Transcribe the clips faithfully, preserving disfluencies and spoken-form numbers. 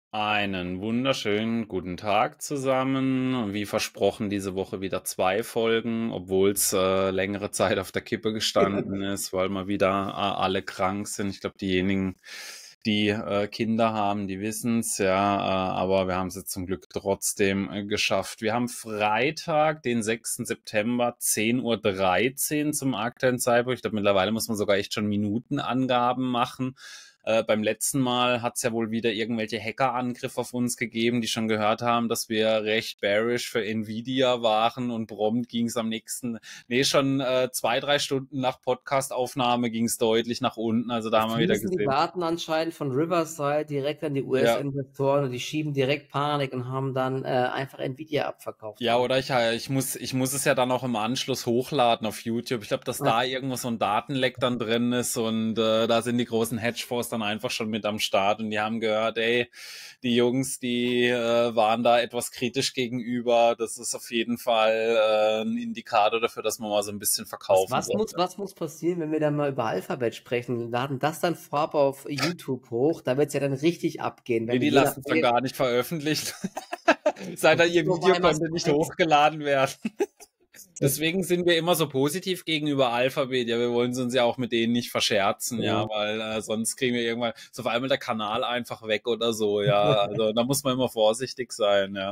Einen wunderschönen guten Tag zusammen. Wie versprochen, diese Woche wieder zwei Folgen, obwohl's äh, längere Zeit auf der Kippe gestanden ist, weil mal wieder äh, alle krank sind. Ich glaube, diejenigen, die äh, Kinder haben, die wissen's, ja, äh, aber wir haben es jetzt zum Glück trotzdem äh, geschafft. Wir haben Freitag, den sechsten September, zehn Uhr dreizehn zum aktuellen Zeitpunkt. Ich glaube, mittlerweile muss man sogar echt schon Minutenangaben machen. Äh, beim letzten Mal hat es ja wohl wieder irgendwelche Hackerangriffe auf uns gegeben, die schon gehört haben, dass wir recht bearish für Nvidia waren, und prompt ging es am nächsten, nee, schon äh, zwei, drei Stunden nach Podcastaufnahme ging es deutlich nach unten. Also da Da haben wir wieder fließen die gesehen. Daten anscheinend von Riverside direkt an die Ja, U S-Investoren und die schieben direkt Panik und haben dann äh, einfach Nvidia abverkauft. ja, oder ich, äh, ich muss, ich muss es ja dann auch im Anschluss hochladen auf YouTube. Ich glaube, dass Ja. da irgendwo so ein Datenleck dann drin ist, und äh, da sind die großen Hedgefonds dann einfach schon mit am Start, und die haben gehört, ey, die Jungs, die äh, waren da etwas kritisch gegenüber. Das ist auf jeden Fall äh, ein Indikator dafür, dass man mal so ein bisschen Was, verkaufen was muss, sollte. was muss passieren, wenn wir dann mal über Alphabet sprechen? Wir laden das dann vorab auf YouTube hoch, da wird es ja dann richtig abgehen, Nee, wenn wir die je lassen es dann nachdem, gar nicht veröffentlicht. Sei da, ihr Video wobei was konnte nicht meinst hochgeladen werden. du? Deswegen sind wir immer so positiv gegenüber Alphabet. Ja, wir wollen uns ja auch mit denen nicht verscherzen, ja, Ja. weil äh, sonst kriegen wir irgendwann so auf einmal der Kanal einfach weg oder so, ja. Also da muss man immer vorsichtig sein, ja.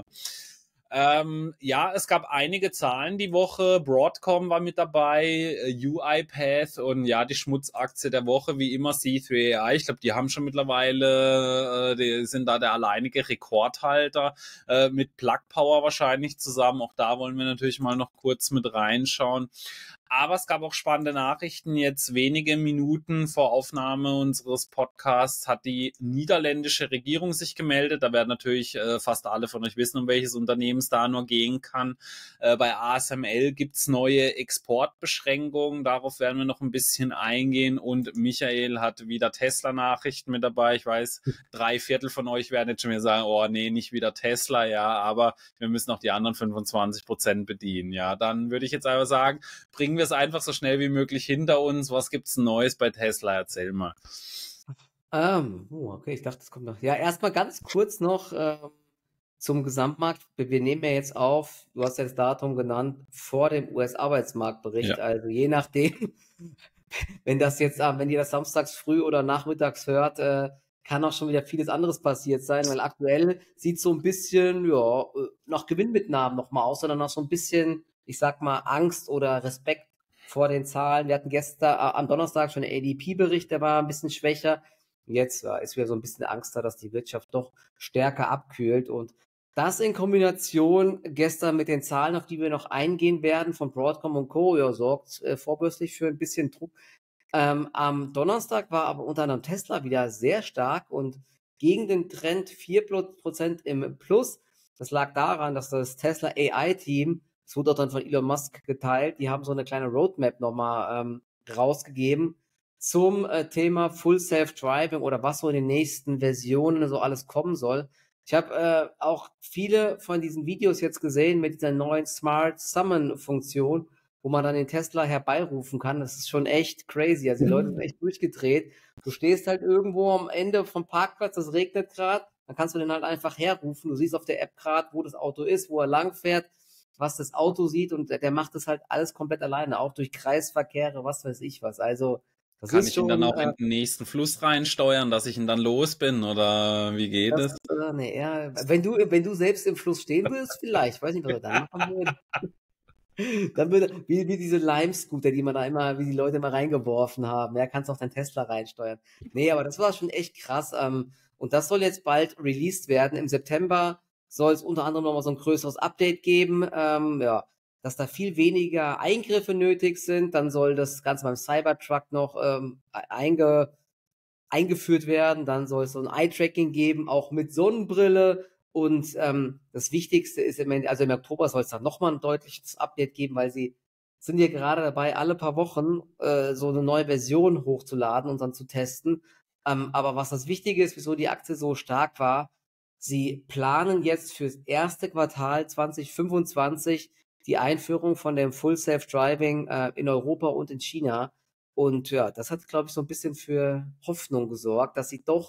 Ähm, ja, es gab einige Zahlen die Woche. Broadcom war mit dabei, äh, UiPath und ja, die Schmutzaktie der Woche, wie immer C drei A I. Ich glaube, die haben schon mittlerweile, äh, die sind da der alleinige Rekordhalter äh, mit Plug Power wahrscheinlich zusammen. Auch da wollen wir natürlich mal noch kurz mit reinschauen. Aber es gab auch spannende Nachrichten. Jetzt wenige Minuten vor Aufnahme unseres Podcasts hat die niederländische Regierung sich gemeldet. Da werden natürlich äh, fast alle von euch wissen, um welches Unternehmen es da nur gehen kann. Äh, bei A S M L gibt's neue Exportbeschränkungen. Darauf werden wir noch ein bisschen eingehen. Und Michael hat wieder Tesla-Nachrichten mit dabei. Ich weiß, drei Viertel von euch werden jetzt schon wieder sagen, oh nee, nicht wieder Tesla, ja, aber wir müssen auch die anderen fünfundzwanzig Prozent bedienen. Ja, dann würde ich jetzt einfach sagen, bringen wir es einfach so schnell wie möglich hinter uns. Was gibt's Neues bei Tesla? Erzähl mal. Ähm, oh, okay, ich dachte, es kommt noch. Ja, erstmal ganz kurz noch ähm, zum Gesamtmarkt. Wir, wir nehmen ja jetzt auf, du hast ja das Datum genannt, vor dem U S-Arbeitsmarktbericht. Ja. Also je nachdem, wenn das jetzt, ah, wenn ihr das samstags früh oder nachmittags hört, äh, kann auch schon wieder vieles anderes passiert sein, weil aktuell sieht so ein bisschen, ja, äh, nach Gewinnmitnahmen nochmal aus, sondern noch so ein bisschen, ich sag mal, Angst oder Respekt vor den Zahlen. Wir hatten gestern, äh, am Donnerstag schon den A D P-Bericht, der war ein bisschen schwächer. Jetzt äh, ist wieder so ein bisschen Angst da, dass die Wirtschaft doch stärker abkühlt, und das in Kombination gestern mit den Zahlen, auf die wir noch eingehen werden, von Broadcom und Co., ja, sorgt äh, vorbörslich für ein bisschen Druck. Ähm, am Donnerstag war aber unter anderem Tesla wieder sehr stark und gegen den Trend vier Prozent im Plus. Das lag daran, dass das Tesla A I-Team, das wurde auch dann von Elon Musk geteilt, die haben so eine kleine Roadmap nochmal ähm, rausgegeben zum äh, Thema Full Self-Driving oder was so in den nächsten Versionen so alles kommen soll. Ich habe äh, auch viele von diesen Videos jetzt gesehen mit dieser neuen Smart Summon-Funktion, wo man dann den Tesla herbeirufen kann. Das ist schon echt crazy. Also die Leute sind echt durchgedreht. Du stehst halt irgendwo am Ende vom Parkplatz, das regnet gerade, dann kannst du den halt einfach herrufen. Du siehst auf der App gerade, wo das Auto ist, wo er lang fährt, was das Auto sieht, und der macht das halt alles komplett alleine, auch durch Kreisverkehre, was weiß ich was. Also das Kann ist ich ihn dann schon, auch äh, in den nächsten Fluss reinsteuern, dass ich ihn dann los bin? Oder wie geht das, es? äh, nee, eher, wenn du, wenn du selbst im Fluss stehen würdest, vielleicht, ich weiß nicht, was er dann machen würde. Dann würde, wie, wie diese Lime-Scooter, die man da immer, wie die Leute immer reingeworfen haben. Ja, kannst auch dein Tesla reinsteuern. Nee, aber das war schon echt krass. Ähm, und das soll jetzt bald released werden. Im September soll es unter anderem nochmal so ein größeres Update geben. Ähm, ja, dass da viel weniger Eingriffe nötig sind. Dann soll das Ganze beim Cybertruck noch ähm, einge, eingeführt werden. Dann soll es so ein Eye-Tracking geben, auch mit Sonnenbrille. Und ähm, das Wichtigste ist, im, also im Oktober soll es dann nochmal ein deutliches Update geben, weil sie sind ja gerade dabei, alle paar Wochen äh, so eine neue Version hochzuladen und dann zu testen. Ähm, aber was das Wichtige ist, wieso die Aktie so stark war, sie planen jetzt fürs erste Quartal zwanzig fünfundzwanzig die Einführung von dem Full Self-Driving äh, in Europa und in China. Und ja, das hat, glaube ich, so ein bisschen für Hoffnung gesorgt, dass sie doch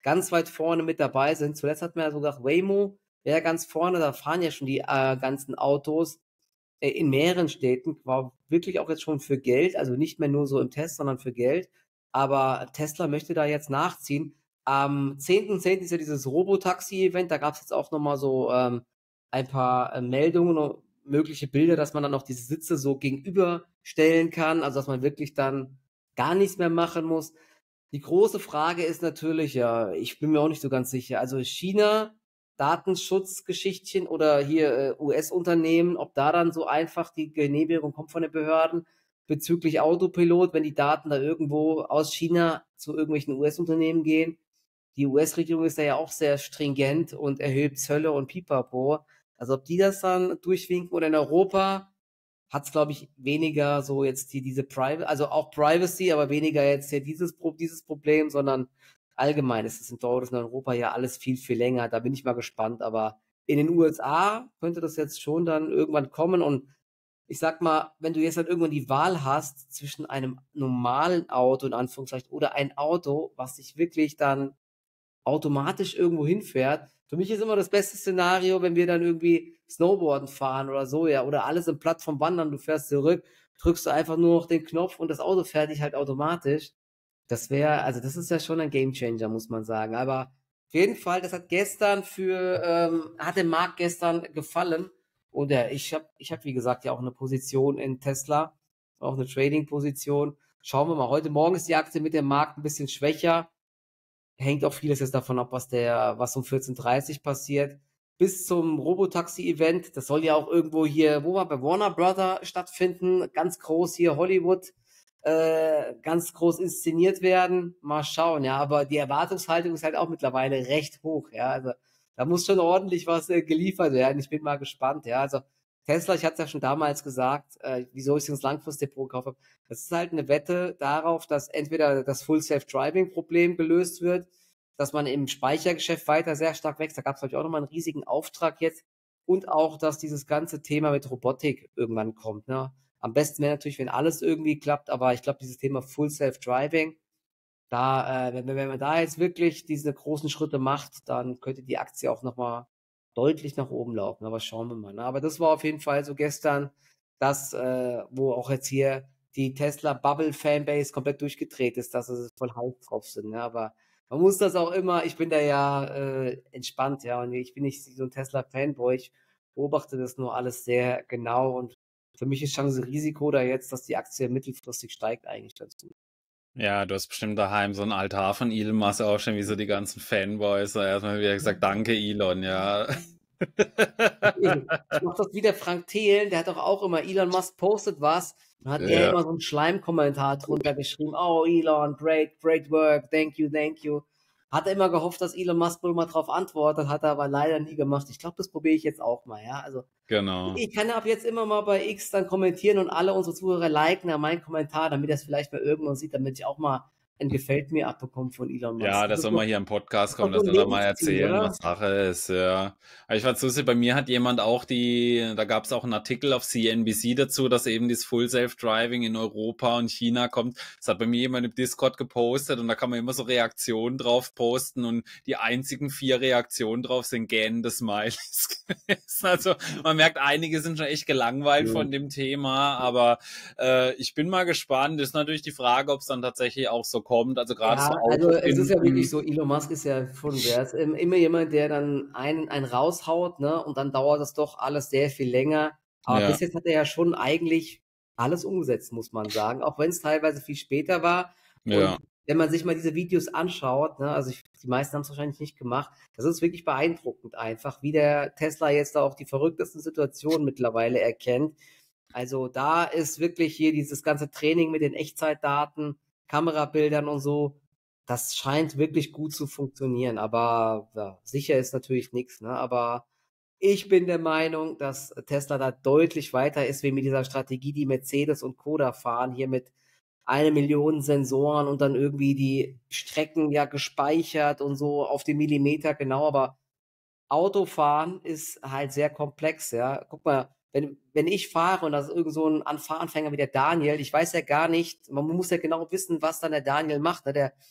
ganz weit vorne mit dabei sind. Zuletzt hat man ja sogar Waymo, wäre ganz vorne, da fahren ja schon die äh, ganzen Autos äh, in mehreren Städten, war wirklich auch jetzt schon für Geld, also nicht mehr nur so im Test, sondern für Geld. Aber Tesla möchte da jetzt nachziehen. Am zehnten zehnten ist ja dieses Robotaxi-Event, da gab es jetzt auch nochmal so ähm, ein paar äh, Meldungen und mögliche Bilder, dass man dann auch diese Sitze so gegenüberstellen kann, also dass man wirklich dann gar nichts mehr machen muss. Die große Frage ist natürlich, ja, ich bin mir auch nicht so ganz sicher, also China, Datenschutzgeschichtchen oder hier äh, U S-Unternehmen, ob da dann so einfach die Genehmigung kommt von den Behörden bezüglich Autopilot, wenn die Daten da irgendwo aus China zu irgendwelchen U S-Unternehmen gehen. Die U S-Regierung ist da ja auch sehr stringent und erhebt Zölle und Pipapo. Also ob die das dann durchwinken oder in Europa hat es, glaube ich, weniger so jetzt hier diese Privacy, also auch Privacy, aber weniger jetzt hier dieses, dieses Problem, sondern allgemein ist es in Deutschland und in Europa ja alles viel, viel länger. Da bin ich mal gespannt. Aber in den U S A könnte das jetzt schon dann irgendwann kommen. Und ich sag mal, wenn du jetzt dann irgendwann die Wahl hast zwischen einem normalen Auto, in Anführungszeichen, oder ein Auto, was sich wirklich dann automatisch irgendwo hinfährt. Für mich ist immer das beste Szenario, wenn wir dann irgendwie Snowboarden fahren oder so, ja, oder alles im Plattform wandern, du fährst zurück, drückst du einfach nur noch den Knopf und das Auto fährt dich halt automatisch. Das wäre, also das ist ja schon ein Gamechanger, muss man sagen. Aber auf jeden Fall, das hat gestern für, ähm, hat dem Markt gestern gefallen. Und ja, ich habe, ich hab, wie gesagt, ja auch eine Position in Tesla, auch eine Trading-Position. Schauen wir mal. Heute Morgen ist die Aktie mit dem Markt ein bisschen schwächer. Hängt auch vieles jetzt davon ab, was der, was um vierzehn Uhr dreißig passiert. Bis zum Robotaxi-Event. Das soll ja auch irgendwo hier, wo war bei Warner Brother stattfinden. Ganz groß hier Hollywood. Äh, ganz groß inszeniert werden. Mal schauen, ja. Aber die Erwartungshaltung ist halt auch mittlerweile recht hoch, ja. Also da muss schon ordentlich was äh, geliefert werden. Ich bin mal gespannt, ja. Also Tesla, ich hatte es ja schon damals gesagt, äh, wieso ich ins Langfristdepot gekauft habe. Das ist halt eine Wette darauf, dass entweder das Full Self-Driving-Problem gelöst wird, dass man im Speichergeschäft weiter sehr stark wächst. Da gab es, glaube ich, auch nochmal einen riesigen Auftrag jetzt. Und auch, dass dieses ganze Thema mit Robotik irgendwann kommt, ne? Am besten wäre natürlich, wenn alles irgendwie klappt, aber ich glaube, dieses Thema Full Self-Driving, da, äh, wenn, wenn man da jetzt wirklich diese großen Schritte macht, dann könnte die Aktie auch nochmal deutlich nach oben laufen. Aber schauen wir mal. Ne? Aber das war auf jeden Fall so gestern, das, äh, wo auch jetzt hier die Tesla-Bubble-Fanbase komplett durchgedreht ist, dass sie voll heiß drauf sind. Ne? Aber man muss das auch immer, ich bin da ja äh, entspannt, ja, und ich bin nicht so ein Tesla-Fanboy, ich beobachte das nur alles sehr genau und für mich ist Chance-Risiko da jetzt, dass die Aktie mittelfristig steigt, eigentlich dazu. Ja, du hast bestimmt daheim so ein Altar von Elon Musk auch schon, wie so die ganzen Fanboys. Erstmal wieder gesagt, danke Elon, ja. Ich mach das wie der Frank Thelen, der hat doch auch immer, Elon Musk postet was, dann hat er Ja. immer so einen Schleimkommentar drunter geschrieben, oh Elon, great, great work, thank you, thank you. Hat er immer gehofft, dass Elon Musk wohl mal drauf antwortet, hat er aber leider nie gemacht. Ich glaube, das probiere ich jetzt auch mal, ja. Also Genau. ich kann ab jetzt immer mal bei X dann kommentieren und alle unsere Zuhörer liken an meinen Kommentar, damit er es vielleicht mal irgendwann sieht, damit ich auch mal ein Gefällt mir abbekomme von Elon Musk. Ja, das Das soll ist mal hier im Podcast doch kommen, so dass ein wir da mal Lebensziel, erzählen, oder? was Sache ist, ja. Aber ich war zu bei mir hat jemand auch die, da gab es auch einen Artikel auf C N B C dazu, dass eben das Full Self-Driving in Europa und China kommt. Das hat bei mir jemand im Discord gepostet und da kann man immer so Reaktionen drauf posten und die einzigen vier Reaktionen drauf sind gähnende Smileys gewesen. Also man merkt, einige sind schon echt gelangweilt Ja. von dem Thema, aber äh, ich bin mal gespannt. Ist natürlich die Frage, ob es dann tatsächlich auch so kommt. Also gerade Ja, so also es ist ja wirklich Autofinden. so, Elon Musk ist ja schon, der ist im- immer jemand, der dann einen, einen raushaut, ne? Und dann dauert das doch alles sehr viel länger. Aber Ja, bis jetzt hat er ja schon eigentlich alles umgesetzt, muss man sagen, auch wenn es teilweise viel später war. ja. Und wenn man sich mal diese Videos anschaut, ne, also ich, die meisten haben es wahrscheinlich nicht gemacht, das ist wirklich beeindruckend einfach, wie der Tesla jetzt da auch die verrücktesten Situationen mittlerweile erkennt. Also da ist wirklich hier dieses ganze Training mit den Echtzeitdaten, Kamerabildern und so, das scheint wirklich gut zu funktionieren. Aber ja, sicher ist natürlich nichts, ne? Aber ich bin der Meinung, dass Tesla da deutlich weiter ist, wie mit dieser Strategie, die Mercedes und Co. da fahren, hier mit eine Million Sensoren und dann irgendwie die Strecken ja gespeichert und so auf den Millimeter genau. Aber Autofahren ist halt sehr komplex, ja. Guck mal, wenn, wenn ich fahre und das ist irgend so ein An- Fahranfänger wie der Daniel, ich weiß ja gar nicht, man muss ja genau wissen, was dann der Daniel macht. Ne? Der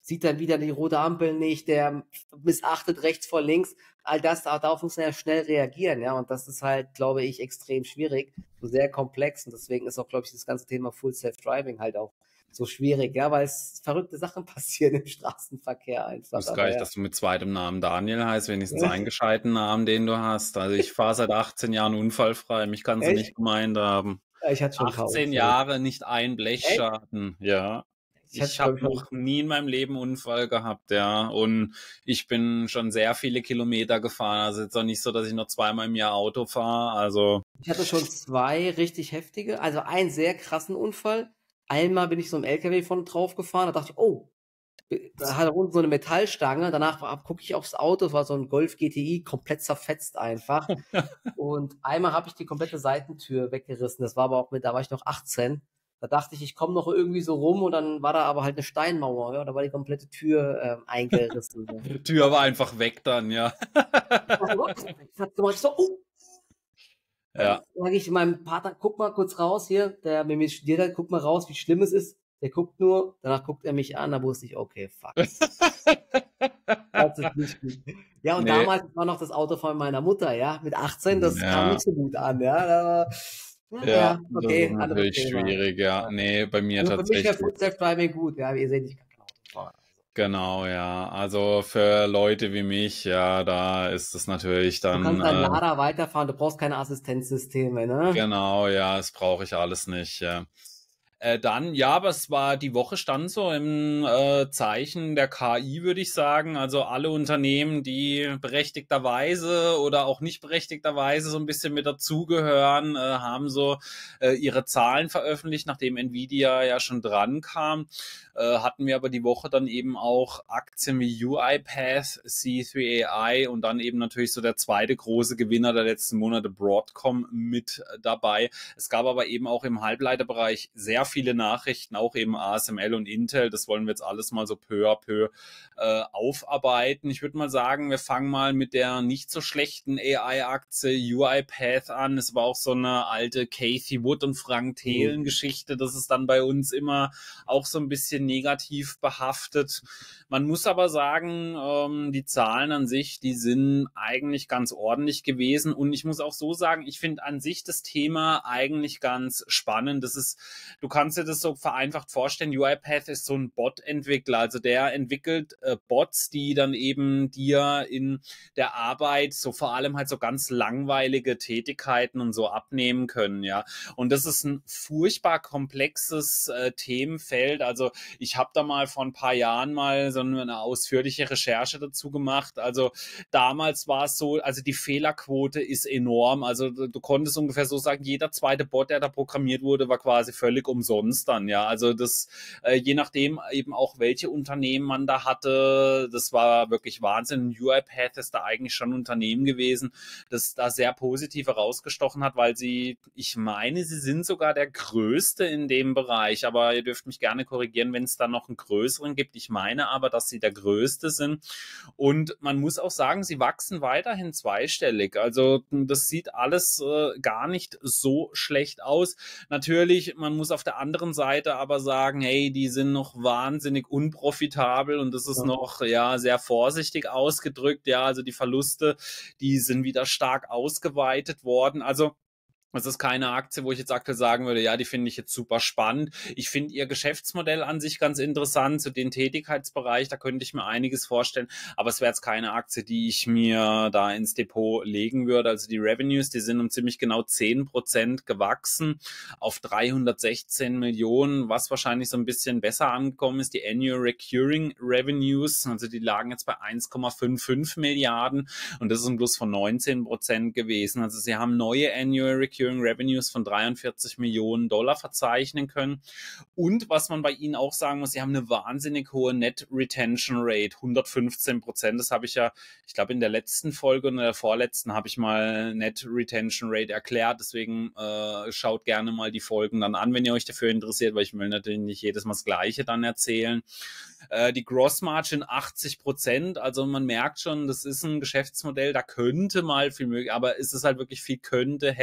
sieht dann wieder die rote Ampel nicht, der missachtet rechts vor links. All das, darauf muss man ja schnell reagieren, ja, und das ist halt, glaube ich, extrem schwierig und sehr komplex und deswegen ist auch, glaube ich, das ganze Thema Full Self-Driving halt auch so schwierig, ja, weil es verrückte Sachen passieren im Straßenverkehr Ich einfach. wusste Aber gar nicht, ja. dass du mit zweitem Namen Daniel heißt, wenigstens einen gescheiten Namen, den du hast. Also ich fahre seit achtzehn Jahren unfallfrei, mich kannst du Echt? nicht gemeint haben. Ja, ich hatte schon ein paar achtzehn Unfälle. Jahre, nicht ein Echt? Blechschaden, ja. Ich hatte, Ich glaube habe ich, schon. noch nie in meinem Leben einen Unfall gehabt, ja. Und ich bin schon sehr viele Kilometer gefahren. Also jetzt auch nicht so, dass ich nur zweimal im Jahr Auto fahre. Also Ich hatte schon zwei richtig heftige, also einen sehr krassen Unfall. Einmal bin ich so im L K W von drauf gefahren, da dachte ich, oh, da hat er unten so eine Metallstange. Danach gucke ich aufs Auto, es war so ein Golf G T I, komplett zerfetzt einfach. Und einmal habe ich die komplette Seitentür weggerissen. Das war aber auch mit, da war ich noch achtzehn. Da dachte ich, ich komme noch irgendwie so rum und dann war da aber halt eine Steinmauer, ja, da war die komplette Tür ähm, eingerissen. Ja. die Tür war einfach weg dann, ja. Ich hab gemacht, ich so, oh. Ja. Dann sage ich meinem Partner, guck mal kurz raus hier, der mit mir studiert hat, guck mal raus, wie schlimm es ist. Der guckt nur, danach guckt er mich an, da wusste ich, okay, fuck. Das ist nicht gut. Ja, und Nee. damals war noch das Auto von meiner Mutter, ja, mit achtzehn, das Ja. kam nicht so gut an, ja. Da war, ja, Ja, ja, das okay, ist anderes natürlich Thema. schwierig, ja. Ja. Nee, bei mir Also für mich wäre tatsächlich. Full Self-Driving gut, ja, wie ihr seht, ich kann kein Auto fahren. Genau, ja. Also für Leute wie mich, ja, da ist es natürlich Du dann. kannst deinen äh, Lader weiterfahren, du brauchst keine Assistenzsysteme, ne? Genau, ja, das brauche ich alles nicht, ja. Äh, dann, ja, aber es war, die Woche stand so im äh, Zeichen der K I, würde ich sagen. Also alle Unternehmen, die berechtigterweise oder auch nicht berechtigterweise so ein bisschen mit dazugehören, äh, haben so äh, ihre Zahlen veröffentlicht, nachdem Nvidia ja schon dran kam. Äh, hatten wir aber die Woche dann eben auch Aktien wie UiPath, C drei A I und dann eben natürlich so der zweite große Gewinner der letzten Monate, Broadcom, mit dabei. Es gab aber eben auch im Halbleiterbereich sehr viele Nachrichten, auch eben A S M L und Intel. Das wollen wir jetzt alles mal so peu à peu äh, aufarbeiten. Ich würde mal sagen, wir fangen mal mit der nicht so schlechten A I-Aktie UiPath an. Es war auch so eine alte Cathie Wood und Frank Thelen Geschichte. Das ist dann bei uns immer auch so ein bisschen negativ behaftet. Man muss aber sagen, ähm, die Zahlen an sich, die sind eigentlich ganz ordentlich gewesen. Und ich muss auch so sagen, ich finde an sich das Thema eigentlich ganz spannend. Das ist, du kannst dir das so vereinfacht vorstellen, UiPath ist so ein Bot-Entwickler. Also der entwickelt äh, Bots, die dann eben dir in der Arbeit so vor allem halt so ganz langweilige Tätigkeiten und so abnehmen können, ja. Und das ist ein furchtbar komplexes äh, Themenfeld. Also ich habe da mal vor ein paar Jahren mal so eine ausführliche Recherche dazu gemacht. Also damals war es so, also die Fehlerquote ist enorm. Also du, du konntest ungefähr so sagen, jeder zweite Bot, der da programmiert wurde, war quasi völlig umsonst dann, ja. Also das, äh, je nachdem eben auch, welche Unternehmen man da hatte, das war wirklich Wahnsinn. UiPath ist da eigentlich schon ein Unternehmen gewesen, das da sehr positiv herausgestochen hat, weil sie, ich meine, sie sind sogar der größte in dem Bereich, aber ihr dürft mich gerne korrigieren, wenn es da noch einen größeren gibt. Ich meine aber, dass sie der größte sind. Und man muss auch sagen, sie wachsen weiterhin zweistellig. Also das sieht alles äh, gar nicht so schlecht aus. Natürlich, man muss auf der anderen Seite aber sagen, hey, die sind noch wahnsinnig unprofitabel und das ist Ja. noch ja sehr vorsichtig ausgedrückt. Ja, also die Verluste, die sind wieder stark ausgeweitet worden. Also das ist keine Aktie, wo ich jetzt aktuell sagen würde, ja, die finde ich jetzt super spannend. Ich finde ihr Geschäftsmodell an sich ganz interessant, so den Tätigkeitsbereich, da könnte ich mir einiges vorstellen, aber es wäre jetzt keine Aktie, die ich mir da ins Depot legen würde. Also die Revenues, die sind um ziemlich genau zehn Prozent gewachsen auf dreihundertsechzehn Millionen, was wahrscheinlich so ein bisschen besser angekommen ist. Die Annual Recurring Revenues, also die lagen jetzt bei eins Komma fünfundfünfzig Milliarden und das ist ein Plus von neunzehn Prozent gewesen. Also sie haben neue Annual Recurring Revenues von dreiundvierzig Millionen Dollar verzeichnen können. Und was man bei ihnen auch sagen muss, sie haben eine wahnsinnig hohe Net Retention Rate, hundertfünfzehn Prozent. Das habe ich ja, ich glaube in der letzten Folge und in der vorletzten habe ich mal Net Retention Rate erklärt. Deswegen äh, schaut gerne mal die Folgen dann an, wenn ihr euch dafür interessiert, weil ich will natürlich nicht jedes Mal das Gleiche dann erzählen. Äh, die Gross Margin achtzig Prozent. Also man merkt schon, das ist ein Geschäftsmodell, da könnte mal viel möglich, aber ist es halt wirklich viel könnte, hätte, soll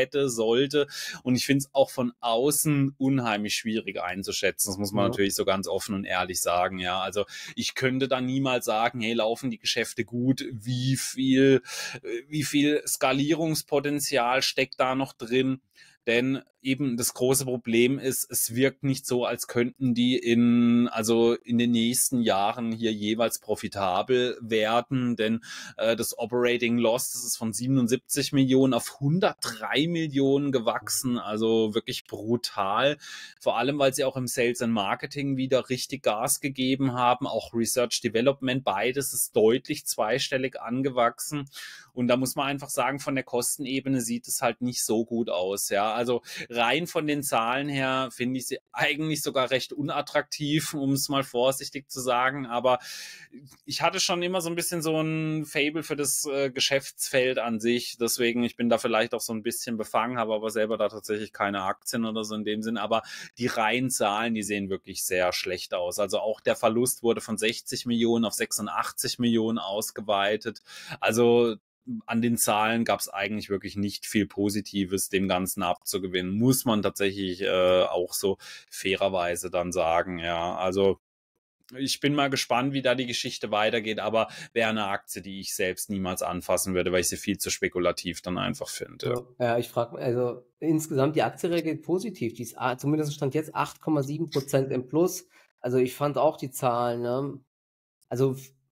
sollte. Und ich finde es auch von außen unheimlich schwierig einzuschätzen. Das muss man Ja. natürlich so ganz offen und ehrlich sagen. Ja, also ich könnte da niemals sagen, hey, laufen die Geschäfte gut? Wie viel, wie viel Skalierungspotenzial steckt da noch drin? Denn eben das große Problem ist, es wirkt nicht so, als könnten die in, also in den nächsten Jahren hier jeweils profitabel werden, denn äh, das Operating Loss, das ist von siebenundsiebzig Millionen auf hundertdrei Millionen gewachsen, also wirklich brutal. Vor allem, weil sie auch im Sales and Marketing wieder richtig Gas gegeben haben, auch Research Development, beides ist deutlich zweistellig angewachsen. Und da muss man einfach sagen, von der Kostenebene sieht es halt nicht so gut aus. Ja, also rein von den Zahlen her finde ich sie eigentlich sogar recht unattraktiv, um es mal vorsichtig zu sagen. Aber ich hatte schon immer so ein bisschen so ein Faible für das äh, Geschäftsfeld an sich. Deswegen, ich bin da vielleicht auch so ein bisschen befangen, habe aber selber da tatsächlich keine Aktien oder so in dem Sinn. Aber die reinen Zahlen, die sehen wirklich sehr schlecht aus. Also auch der Verlust wurde von sechzig Millionen auf sechsundachtzig Millionen ausgeweitet. Also an den Zahlen gab es eigentlich wirklich nicht viel Positives dem Ganzen abzugewinnen, muss man tatsächlich äh, auch so fairerweise dann sagen, ja, also ich bin mal gespannt, wie da die Geschichte weitergeht, aber wäre eine Aktie, die ich selbst niemals anfassen würde, weil ich sie viel zu spekulativ dann einfach finde. Ja, ja, ich frage, also insgesamt die Aktie reagiert positiv, die ist ah, zumindest stand jetzt acht Komma sieben Prozent im Plus, also ich fand auch die Zahlen, ne? Also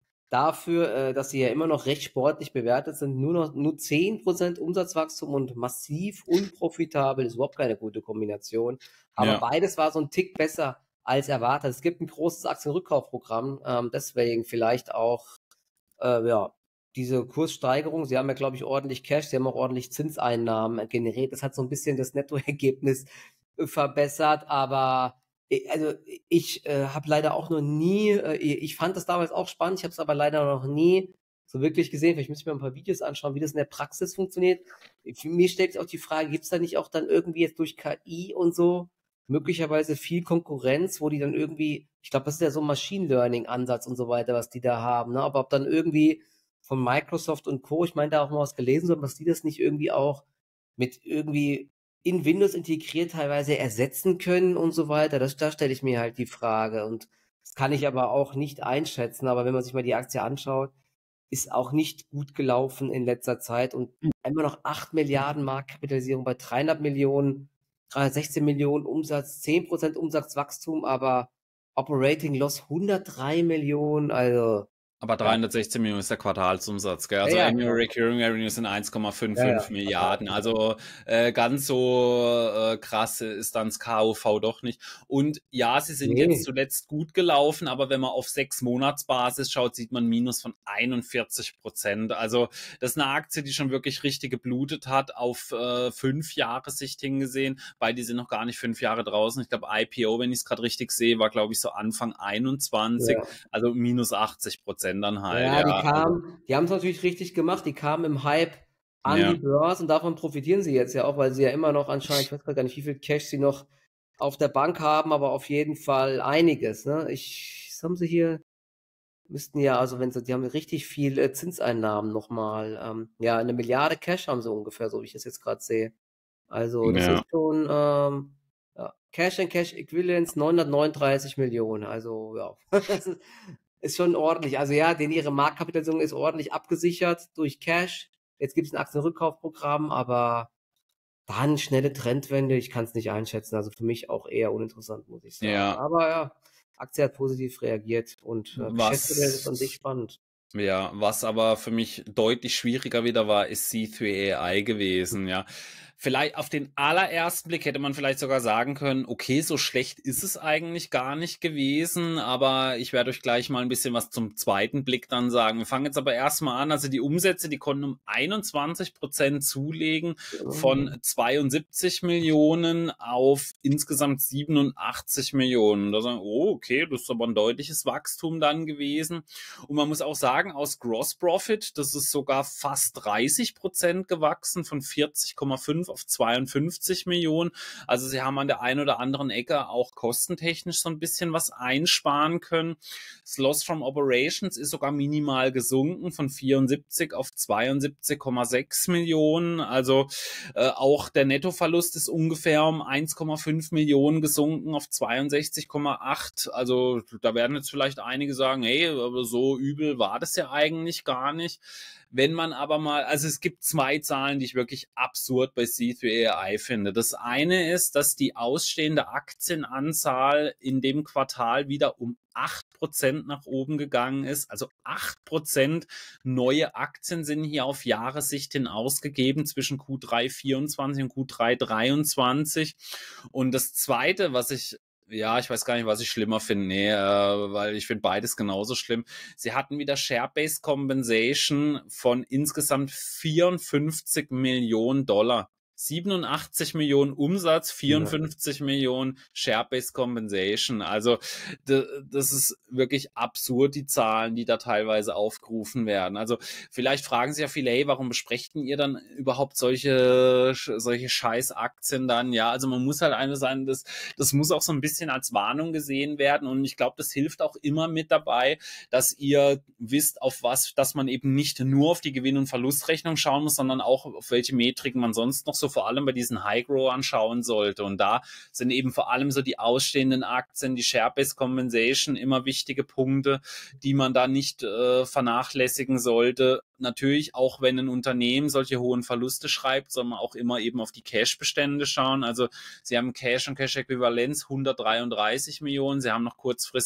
dafür, äh, dass sie ja immer noch recht sportlich bewertet sind, nur noch nur zehn Prozent Umsatzwachstum und massiv unprofitabel, ist überhaupt keine gute Kombination. Aber Ja. beides war so ein Tick besser als erwartet. Es gibt ein großes Aktienrückkaufprogramm, ähm, deswegen vielleicht auch äh, ja, diese Kurssteigerung. Sie haben ja, glaube ich, ordentlich Cash, sie haben auch ordentlich Zinseinnahmen generiert. Das hat so ein bisschen das Nettoergebnis äh, verbessert, aber äh, also ich äh, habe leider auch noch nie, äh, ich fand das damals auch spannend, ich habe es aber leider noch nie so wirklich gesehen. Vielleicht müssen wir ein paar Videos anschauen, wie das in der Praxis funktioniert. Für mich stellt sich auch die Frage, gibt es da nicht auch dann irgendwie jetzt durch K I und so möglicherweise viel Konkurrenz, wo die dann irgendwie, ich glaube, das ist ja so ein Machine Learning Ansatz und so weiter, was die da haben, ne? Aber ob dann irgendwie von Microsoft und Co., ich meine, da auch mal was gelesen, sondern dass die das nicht irgendwie auch mit irgendwie in Windows integriert teilweise ersetzen können und so weiter. Das, da stelle ich mir halt die Frage und das kann ich aber auch nicht einschätzen. Aber wenn man sich mal die Aktie anschaut, ist auch nicht gut gelaufen in letzter Zeit und immer noch acht Milliarden Marktkapitalisierung bei dreihundert Millionen, dreihundertsechzehn Millionen Umsatz, zehn Prozent Umsatzwachstum, aber Operating Loss hundertdrei Millionen, also Aber ja. dreihundertsechzehn Millionen ist der Quartalsumsatz, gell? Also Ja, ja, Annual genau. Recurring Revenue sind eins Komma Ja, fünfundfünfzig ja. Milliarden. Also äh, ganz so äh, krass ist dann das K U V doch nicht. Und ja, sie sind jetzt Nee. zuletzt gut gelaufen, aber wenn man auf sechs Monatsbasis schaut, sieht man Minus von einundvierzig Prozent. Also das ist eine Aktie, die schon wirklich richtig geblutet hat, auf äh, fünf Jahre Sicht hingesehen, weil die sind noch gar nicht fünf Jahre draußen. Ich glaube, I P O, wenn ich es gerade richtig sehe, war, glaube ich, so Anfang einundzwanzig, Ja. also minus achtzig Prozent dann halt. Ja, die Ja, also, kamen, die haben es natürlich richtig gemacht, die kamen im Hype an ja. die Börse und davon profitieren sie jetzt ja auch, weil sie ja immer noch anscheinend, ich weiß gar nicht, wie viel Cash sie noch auf der Bank haben, aber auf jeden Fall einiges, ne? Ich, was haben sie hier? Müssten ja, also wenn sie, die haben richtig viel äh, Zinseinnahmen nochmal, ähm, ja, eine Milliarde Cash haben sie ungefähr, so wie ich das jetzt gerade sehe. Also das Ja. ist schon, ähm, ja, Cash and Cash Equivalents neunhundertneununddreißig Millionen, also ja, das ist, ist schon ordentlich. Also ja, denn ihre Marktkapitalisierung ist ordentlich abgesichert durch Cash. Jetzt gibt es ein Aktienrückkaufprogramm, aber dann schnelle Trendwende, ich kann es nicht einschätzen. Also für mich auch eher uninteressant, muss ich sagen. Ja. Aber ja, Aktie hat positiv reagiert und äh, Geschäftsmodell ist an sich Was, spannend. ja, was aber für mich deutlich schwieriger wieder war, ist C drei A I gewesen, ja. Vielleicht auf den allerersten Blick hätte man vielleicht sogar sagen können, okay, so schlecht ist es eigentlich gar nicht gewesen, aber ich werde euch gleich mal ein bisschen was zum zweiten Blick dann sagen. Wir fangen jetzt aber erstmal an, also die Umsätze, die konnten um einundzwanzig Prozent zulegen, von zweiundsiebzig Millionen auf insgesamt siebenundachtzig Millionen. Da sagen, oh, okay, das ist aber ein deutliches Wachstum dann gewesen. Und man muss auch sagen, aus Gross Profit, das ist sogar fast dreißig Prozent gewachsen, von vierzig Komma fünf auf zweiundfünfzig Millionen. Also sie haben an der einen oder anderen Ecke auch kostentechnisch so ein bisschen was einsparen können. Das Loss from Operations ist sogar minimal gesunken von vierundsiebzig auf zweiundsiebzig Komma sechs Millionen. Also äh, auch der Nettoverlust ist ungefähr um eins Komma fünf Millionen gesunken auf zweiundsechzig Komma acht. Also da werden jetzt vielleicht einige sagen, hey, aber so übel war das ja eigentlich gar nicht. Wenn man aber mal, also es gibt zwei Zahlen, die ich wirklich absurd bei C drei A I finde. Das eine ist, dass die ausstehende Aktienanzahl in dem Quartal wieder um acht Prozent nach oben gegangen ist. Also acht Prozent neue Aktien sind hier auf Jahressicht hin ausgegeben zwischen Q drei vierundzwanzig und Q drei dreiundzwanzig. Und das Zweite, was ich ja, ich weiß gar nicht, was ich schlimmer finde. Nee, äh, weil ich finde beides genauso schlimm. Sie hatten wieder Share-Based Compensation von insgesamt vierundfünfzig Millionen Dollar. siebenundachtzig Millionen Umsatz, vierundfünfzig ja. Millionen Share-Based Compensation. Also das ist wirklich absurd, die Zahlen, die da teilweise aufgerufen werden. Also vielleicht fragen sich ja viele, hey, warum besprecht ihr dann überhaupt solche solche Scheißaktien dann? Ja, also man muss halt eine sein, das, das muss auch so ein bisschen als Warnung gesehen werden und ich glaube, das hilft auch immer mit dabei, dass ihr wisst, auf was, dass man eben nicht nur auf die Gewinn- und Verlustrechnung schauen muss, sondern auch auf welche Metriken man sonst noch so vor allem bei diesen High-Growern anschauen sollte. Und da sind eben vor allem so die ausstehenden Aktien, die Share-Based Compensation immer wichtige Punkte, die man da nicht äh, vernachlässigen sollte. Natürlich, auch wenn ein Unternehmen solche hohen Verluste schreibt, soll man auch immer eben auf die Cash-Bestände schauen. Also sie haben Cash und Cash-Äquivalenz hundertdreiunddreißig Millionen. Sie haben noch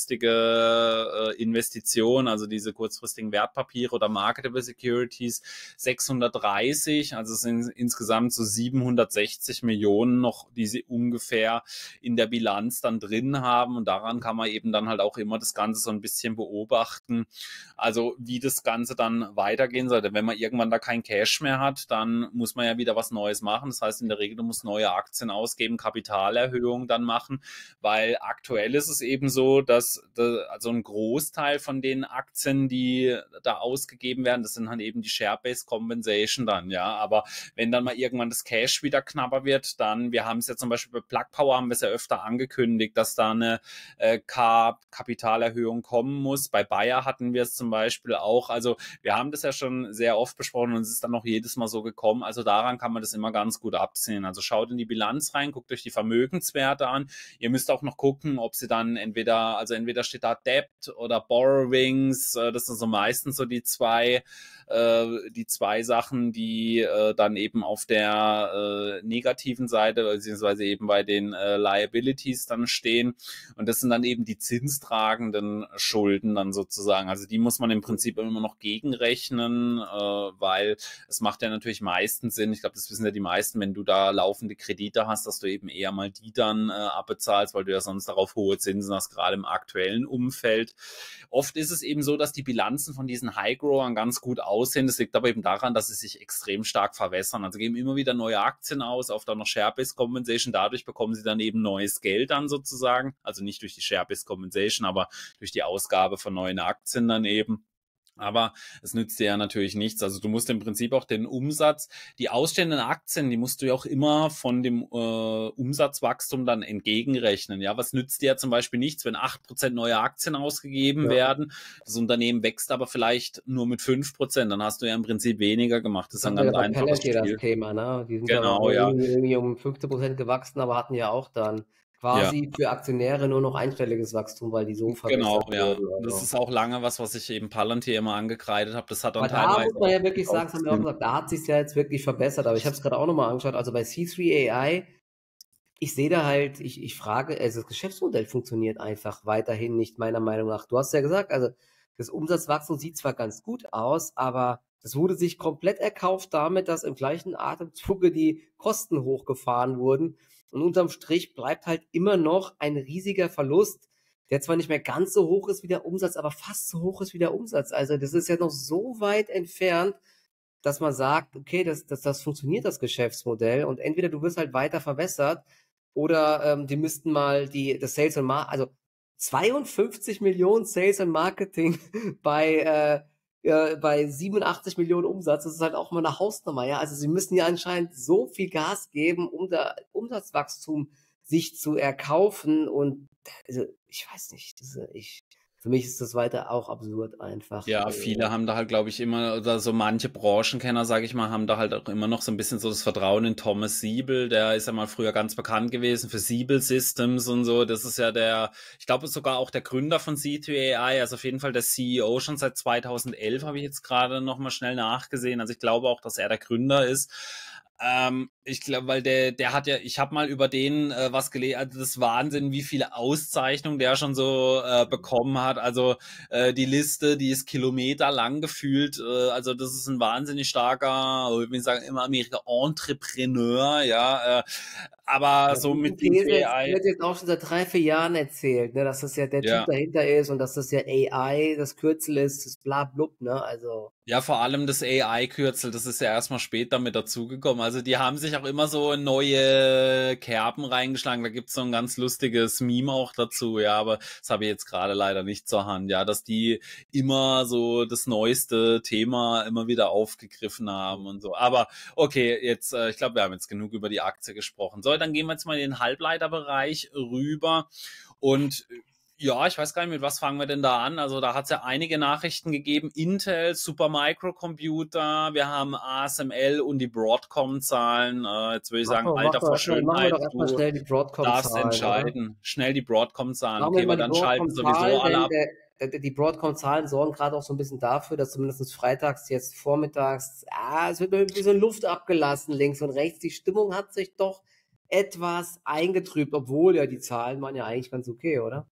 kurzfristige äh, Investitionen, also diese kurzfristigen Wertpapiere oder Marketable Securities sechshundertdreißig. Also es sind insgesamt so siebenhundertsechzig Millionen noch, die sie ungefähr in der Bilanz dann drin haben. Und daran kann man eben dann halt auch immer das Ganze so ein bisschen beobachten. Also wie das Ganze dann weitergehen sollte. Wenn man irgendwann da kein Cash mehr hat, dann muss man ja wieder was Neues machen. Das heißt, in der Regel, du musst neue Aktien ausgeben, Kapitalerhöhungen dann machen, weil aktuell ist es eben so, dass also ein Großteil von den Aktien, die da ausgegeben werden, das sind halt eben die Share-Based Compensation dann, ja. Aber wenn dann mal irgendwann das Cash wieder knapper wird, dann, wir haben es ja zum Beispiel bei Plug Power, haben wir es ja öfter angekündigt, dass da eine äh, Kapitalerhöhung kommen muss. Bei Bayer hatten wir es zum Beispiel auch. Also wir haben das ja schon sehr oft besprochen und es ist dann auch jedes Mal so gekommen. Also daran kann man das immer ganz gut absehen. Also schaut in die Bilanz rein, guckt euch die Vermögenswerte an. Ihr müsst auch noch gucken, ob sie dann entweder, also entweder steht da Debt oder Borrowings. Das sind so meistens so die zwei, äh, die zwei Sachen, die äh, dann eben auf der äh, negativen Seite, beziehungsweise eben bei den äh, Liabilities dann stehen. Und das sind dann eben die zinstragenden Schulden dann sozusagen. Also die muss man im Prinzip immer noch gegenrechnen, äh, weil es macht ja natürlich meistens Sinn, ich glaube, das wissen ja die meisten, wenn du da laufende Kredite hast, dass du eben eher mal die dann äh, abbezahlst, weil du ja sonst darauf hohe Zinsen hast, gerade im aktuellen Umfeld. Oft ist es eben so, dass die Bilanzen von diesen High-Growern ganz gut aussehen. Das liegt aber eben daran, dass sie sich extrem stark verwässern. Also geben immer wieder neue Aktien aus, auf dann noch Share-Based Compensation. Dadurch bekommen sie dann eben neues Geld dann sozusagen. Also nicht durch die Share-Based Compensation, aber durch die Ausgabe von neuen Aktien dann eben. Aber es nützt dir ja natürlich nichts. Also du musst im Prinzip auch den Umsatz, die ausstehenden Aktien, die musst du ja auch immer von dem äh, Umsatzwachstum dann entgegenrechnen. Ja, was nützt dir ja zum Beispiel nichts, wenn acht Prozent neue Aktien ausgegeben ja. werden, das Unternehmen wächst aber vielleicht nur mit fünf Prozent, dann hast du ja im Prinzip weniger gemacht. Das ist ein ganz ja einfaches Spiel. Das Thema, ne? Die sind genau, ja, ja. Irgendwie, irgendwie um fünfzehn Prozent gewachsen, aber hatten ja auch dann quasi ja. für Aktionäre nur noch einstelliges Wachstum, weil die so verbessert genau, ja. wurden. Also. Das ist auch lange was, was ich eben Palantir immer angekreidet habe. Das hat dann aber teilweise... Da muss man ja wirklich sagen, das haben wir auch gesagt, da hat sich ja jetzt wirklich verbessert. Aber ich habe es gerade auch nochmal angeschaut. Also bei C drei A I, ich sehe da halt, ich, ich frage, also das Geschäftsmodell funktioniert einfach weiterhin nicht, meiner Meinung nach. Du hast ja gesagt, also das Umsatzwachstum sieht zwar ganz gut aus, aber das wurde sich komplett erkauft damit, dass im gleichen Atemzuge die Kosten hochgefahren wurden. Und unterm Strich bleibt halt immer noch ein riesiger Verlust, der zwar nicht mehr ganz so hoch ist wie der Umsatz, aber fast so hoch ist wie der Umsatz. Also das ist ja noch so weit entfernt, dass man sagt, okay, das, das, das funktioniert, das Geschäftsmodell. Und entweder du wirst halt weiter verwässert oder ähm, die müssten mal die das Sales und Marketing, also zweiundfünfzig Millionen Sales und Marketing bei äh, äh, bei siebenundachtzig Millionen Umsatz, das ist halt auch mal eine Hausnummer, ja. Also sie müssen ja anscheinend so viel Gas geben, um da Umsatzwachstum sich zu erkaufen und also ich weiß nicht, diese, ich, für mich ist das weiter auch absurd einfach. Ja, viele haben da halt, glaube ich, immer, oder so manche Branchenkenner, sage ich mal, haben da halt auch immer noch so ein bisschen so das Vertrauen in Thomas Siebel. Der ist ja mal früher ganz bekannt gewesen für Siebel Systems und so. Das ist ja der, ich glaube sogar auch der Gründer von C zwei A I, also auf jeden Fall der C E O schon seit zweitausendelf, habe ich jetzt gerade noch mal schnell nachgesehen. Also ich glaube auch, dass er der Gründer ist. Ähm, ich glaube, weil der, der hat ja, ich habe mal über den äh, was gelesen, also das ist Wahnsinn, wie viele Auszeichnungen der schon so äh, bekommen hat. Also äh, die Liste, die ist kilometerlang gefühlt. Äh, also das ist ein wahnsinnig starker, ich will sagen immer Amerika, Entrepreneur, ja. Äh, aber Ja, so die mit These C jetzt, A I, wird jetzt auch schon seit drei, vier Jahren erzählt, ne, dass das ja der Typ ja. dahinter ist und dass das ja A I das Kürzel ist, das bla blub, ne, also. Ja, vor allem das A I-Kürzel, das ist ja erstmal später mit dazugekommen. Also die haben sich auch immer so neue Kerben reingeschlagen. Da gibt's so ein ganz lustiges Meme auch dazu, ja, aber das habe ich jetzt gerade leider nicht zur Hand, ja, dass die immer so das neueste Thema immer wieder aufgegriffen haben und so. Aber okay, jetzt, äh, ich glaube, wir haben jetzt genug über die Aktie gesprochen. So, dann gehen wir jetzt mal in den Halbleiterbereich rüber und ja, ich weiß gar nicht, mit was fangen wir denn da an? Also da hat es ja einige Nachrichten gegeben. Intel, Supermicrocomputer, wir haben A S M L und die Broadcom-Zahlen. Äh, jetzt würde ich Machen sagen, wir, Alter machen wir, vor erstmal, machen wir Schönheit, doch erstmal du schnell die darfst Broadcom-Zahlen, oder? entscheiden. Schnell die Broadcom-Zahlen. Machen wir Okay, weil mal die dann schalten sowieso Broadcom-Zahlen, alle denn ab. der, der, die Broadcom-Zahlen sorgen gerade auch so ein bisschen dafür, dass zumindest freitags, jetzt vormittags, ah, es wird ein bisschen Luft abgelassen links und rechts. Die Stimmung hat sich doch etwas eingetrübt, obwohl ja die Zahlen waren ja eigentlich ganz okay, oder?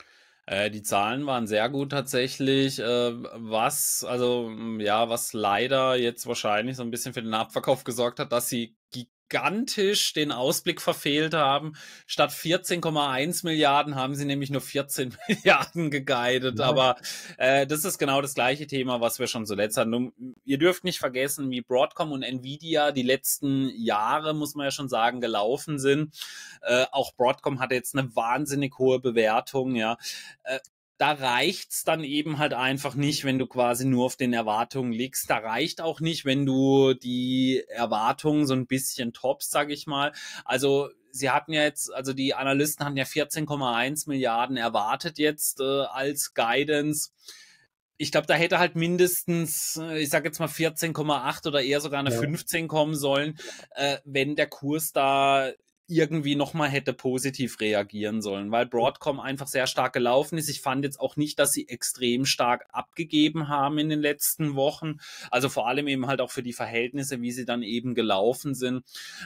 Äh, die Zahlen waren sehr gut tatsächlich. Äh, was, also m, ja, was leider jetzt wahrscheinlich so ein bisschen für den Abverkauf gesorgt hat, dass sie gigantisch den Ausblick verfehlt haben. Statt vierzehn Komma eins Milliarden haben sie nämlich nur vierzehn Milliarden geguidet. Ja. Aber äh, das ist genau das gleiche Thema, was wir schon zuletzt hatten. Nun, ihr dürft nicht vergessen, wie Broadcom und Nvidia die letzten Jahre, muss man ja schon sagen, gelaufen sind. Äh, auch Broadcom hatte jetzt eine wahnsinnig hohe Bewertung, ja. Äh, da reicht's dann eben halt einfach nicht, wenn du quasi nur auf den Erwartungen liegst. Da reicht auch nicht, wenn du die Erwartungen so ein bisschen toppst, sag ich mal. Also sie hatten ja jetzt, also die Analysten hatten ja vierzehn Komma eins Milliarden erwartet jetzt äh, als Guidance. Ich glaube, da hätte halt mindestens, äh, ich sage jetzt mal vierzehn Komma acht oder eher sogar eine Ja. fünfzehn kommen sollen, äh, wenn der Kurs da irgendwie nochmal hätte positiv reagieren sollen, weil Broadcom einfach sehr stark gelaufen ist. Ich fand jetzt auch nicht, dass sie extrem stark abgegeben haben in den letzten Wochen. Also vor allem eben halt auch für die Verhältnisse, wie sie dann eben gelaufen sind.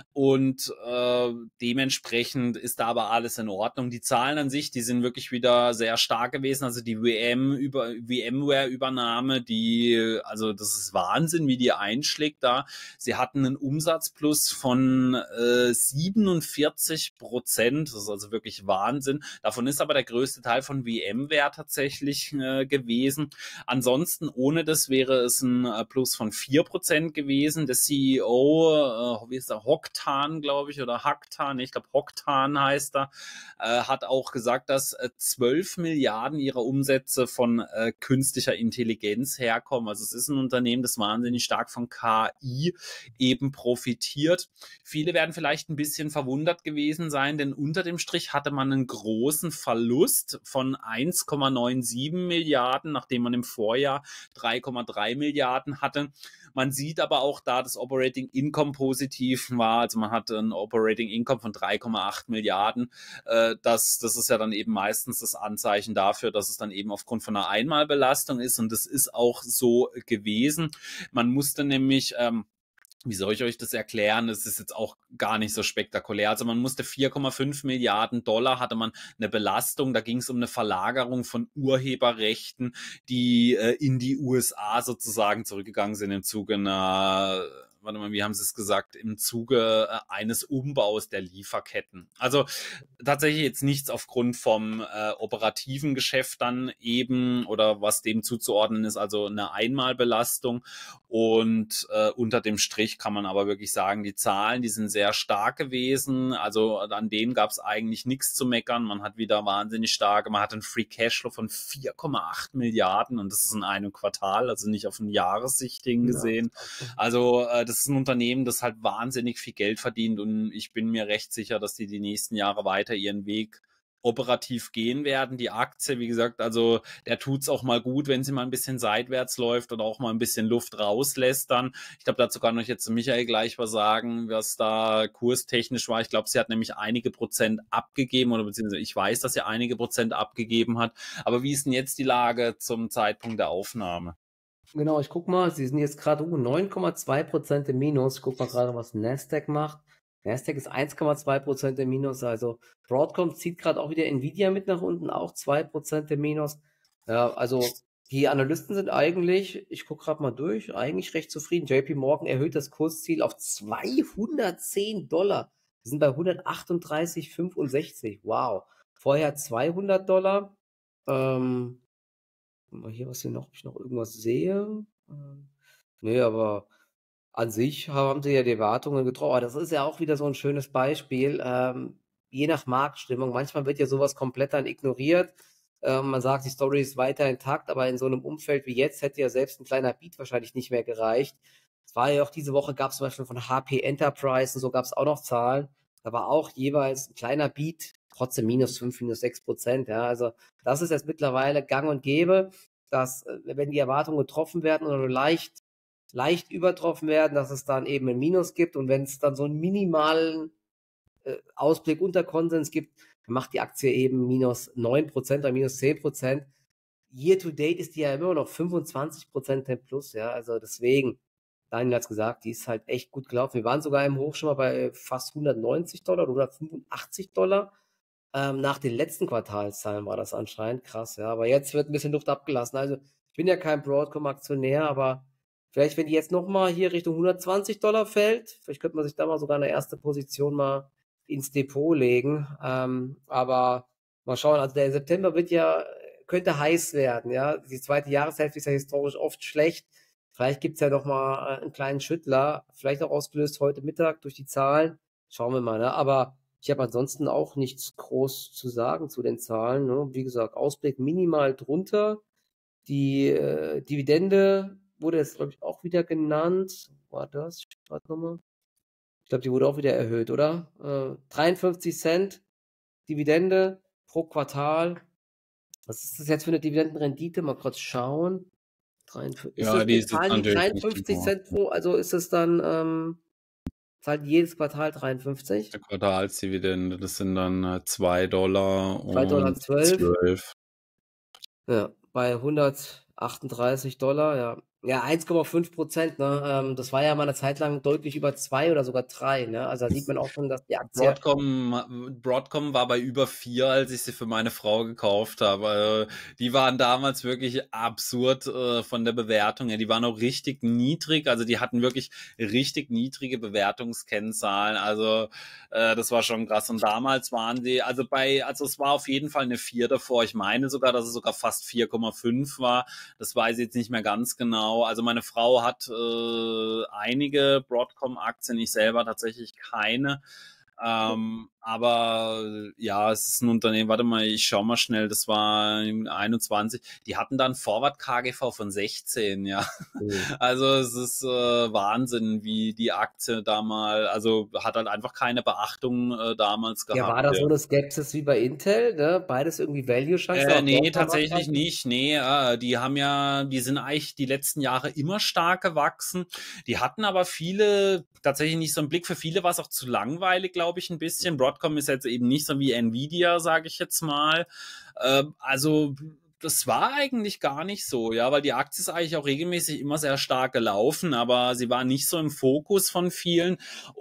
Und äh, dementsprechend ist da aber alles in Ordnung. Die Zahlen an sich, die sind wirklich wieder sehr stark gewesen. Also die V M über VMware-Übernahme, die, also das ist Wahnsinn, wie die einschlägt da. Sie hatten einen Umsatzplus von äh, siebenundvierzig Prozent. Das ist also wirklich Wahnsinn. Davon ist aber der größte Teil von VMware tatsächlich äh, gewesen. Ansonsten ohne das wäre es ein äh, Plus von vier Prozent gewesen. Der C E O, äh, wie ist er, Hocktan, glaube ich, oder Hacktan, ich glaube Hocktan heißt er, äh, hat auch gesagt, dass äh, zwölf Milliarden ihrer Umsätze von äh, künstlicher Intelligenz herkommen. Also es ist ein Unternehmen, das wahnsinnig stark von K I eben profitiert. Viele werden vielleicht ein bisschen verwundert gewesen sein, denn unter dem Strich hatte man einen großen Verlust von eins Komma siebenundneunzig Milliarden, nachdem man im Vorjahr drei Komma drei Milliarden hatte. Man sieht aber auch da, das Operating Income positiv war, also man hatte ein Operating Income von drei Komma acht Milliarden. Äh, das, das ist ja dann eben meistens das Anzeichen dafür, dass es dann eben aufgrund von einer Einmalbelastung ist, und das ist auch so gewesen. Man musste nämlich ähm, wie soll ich euch das erklären? Das ist jetzt auch gar nicht so spektakulär. Also man musste vier Komma fünf Milliarden Dollar, hatte man eine Belastung. Da ging es um eine Verlagerung von Urheberrechten, die äh, in die U S A sozusagen zurückgegangen sind im Zuge einer warte mal, wie haben sie es gesagt, im Zuge äh, eines Umbaus der Lieferketten. Also tatsächlich jetzt nichts aufgrund vom äh, operativen Geschäft dann eben oder was dem zuzuordnen ist, also eine Einmalbelastung. Und äh, unter dem Strich kann man aber wirklich sagen, die Zahlen, die sind sehr stark gewesen. Also an denen gab es eigentlich nichts zu meckern. Man hat wieder wahnsinnig starke, man hat einen Free Cashflow von vier Komma acht Milliarden und das ist in einem Quartal, also nicht auf eine Jahressicht hingesehen. Ja. Also äh, das ist ein Unternehmen, das halt wahnsinnig viel Geld verdient und ich bin mir recht sicher, dass die die nächsten Jahre weiter ihren Weg operativ gehen werden. Die Aktie, wie gesagt, also der tut's auch mal gut, wenn sie mal ein bisschen seitwärts läuft oder auch mal ein bisschen Luft rauslässt dann. Ich glaube, dazu kann euch jetzt Michael gleich was sagen, was da kurstechnisch war. Ich glaube, sie hat nämlich einige Prozent abgegeben oder beziehungsweise ich weiß, dass sie einige Prozent abgegeben hat. Aber wie ist denn jetzt die Lage zum Zeitpunkt der Aufnahme? Genau, ich guck mal, sie sind jetzt gerade uh, neun Komma zwei Prozent im Minus. Ich guck mal gerade, was Nasdaq macht. Nasdaq ist eins Komma zwei Prozent im Minus, also Broadcom zieht gerade auch wieder Nvidia mit nach unten, auch zwei Prozent im Minus. Ja, also die Analysten sind eigentlich, ich gucke gerade mal durch, eigentlich recht zufrieden. J P Morgan erhöht das Kursziel auf zweihundertzehn Dollar. Wir sind bei hundertachtunddreißig Komma fünfundsechzig. Wow. Vorher zweihundert Dollar. Ähm, mal hier was hier noch, ob ich noch irgendwas sehe. Ähm, nee, aber an sich haben sie ja die Erwartungen getroffen. Aber das ist ja auch wieder so ein schönes Beispiel. Ähm, je nach Marktstimmung. Manchmal wird ja sowas komplett dann ignoriert. Ähm, man sagt, die Story ist weiter intakt, aber in so einem Umfeld wie jetzt hätte ja selbst ein kleiner Beat wahrscheinlich nicht mehr gereicht. Es war ja auch diese Woche, gab es zum Beispiel von H P Enterprise und so gab es auch noch Zahlen. Da war auch jeweils ein kleiner Beat, trotzdem minus fünf, minus sechs Prozent. Ja, also das ist jetzt mittlerweile gang und gäbe, dass, wenn die Erwartungen getroffen werden oder nur leicht leicht übertroffen werden, dass es dann eben ein Minus gibt und wenn es dann so einen minimalen äh, Ausblick unter Konsens gibt, dann macht die Aktie eben minus neun Prozent oder minus zehn Prozent. Year to date ist die ja immer noch fünfundzwanzig Prozent im Plus, ja, also deswegen, Daniel hat es gesagt, die ist halt echt gut gelaufen. Wir waren sogar im Hoch schon mal bei fast hundertneunzig Dollar oder hundertfünfundachtzig Dollar. Ähm, nach den letzten Quartalszahlen war das anscheinend krass, ja, aber jetzt wird ein bisschen Luft abgelassen. Also ich bin ja kein Broadcom-Aktionär, aber vielleicht, wenn die jetzt nochmal hier Richtung hundertzwanzig Dollar fällt, vielleicht könnte man sich da mal sogar eine erste Position mal ins Depot legen. Ähm, aber mal schauen, also der September wird ja, könnte heiß werden, ja. Die zweite Jahreshälfte ist ja historisch oft schlecht. Vielleicht gibt's ja nochmal einen kleinen Schüttler, vielleicht auch ausgelöst heute Mittag durch die Zahlen. Schauen wir mal, ne? Aber ich habe ansonsten auch nichts groß zu sagen zu den Zahlen. Ne? Wie gesagt, Ausblick minimal drunter. Die äh, Dividende wurde jetzt, glaube ich, auch wieder genannt. War das? Warte nochmal. Ich glaube, die wurde auch wieder erhöht, oder? Äh, dreiundfünfzig Cent Dividende pro Quartal. Was ist das jetzt für eine Dividendenrendite? Mal kurz schauen. dreiundfünfzig, Ja, ist die das, ist jetzt zahlen die natürlich nicht dreiundfünfzig genau. Cent pro? Also ist es dann, ähm, zahlt jedes Quartal dreiundfünfzig? Der Quartalsdividende, das sind dann äh, zwei Dollar zwei Dollar und zwölf. zwölf. Ja, bei hundertachtunddreißig Dollar, ja. Ja, eins Komma fünf Prozent, ne? Ähm, das war ja mal eine Zeit lang deutlich über zwei oder sogar drei, ne? Also da sieht man auch schon, dass die Aktie. Broadcom, Broadcom war bei über vier, als ich sie für meine Frau gekauft habe. Die waren damals wirklich absurd äh, von der Bewertung her. Die waren auch richtig niedrig, also die hatten wirklich richtig niedrige Bewertungskennzahlen. Also äh, das war schon krass. Und damals waren die, also bei, also es war auf jeden Fall eine vier davor. Ich meine sogar, dass es sogar fast vier Komma fünf war. Das weiß ich jetzt nicht mehr ganz genau. Also meine Frau hat äh, einige Broadcom-Aktien, ich selber tatsächlich keine. Ähm, aber ja, es ist ein Unternehmen, warte mal, ich schau mal schnell, das war einundzwanzig, die hatten dann Forward-K G V von sechzehn, ja. Mhm. Also es ist äh, Wahnsinn, wie die Aktie damals, also hat halt einfach keine Beachtung äh, damals gehabt. Ja, war das ja. so eine Skepsis wie bei Intel, ne? Beides irgendwie Value-Chance? Äh, nee, tatsächlich nicht. Nee, äh, die haben ja, die sind eigentlich die letzten Jahre immer stark gewachsen. Die hatten aber viele, tatsächlich nicht so einen Blick. Für viele war es auch zu langweilig, glaube ich, ein bisschen. Broadcom ist jetzt eben nicht so wie Nvidia, sage ich jetzt mal. Äh, also das war eigentlich gar nicht so, ja, weil die Aktie ist eigentlich auch regelmäßig immer sehr stark gelaufen, aber sie war nicht so im Fokus von vielen.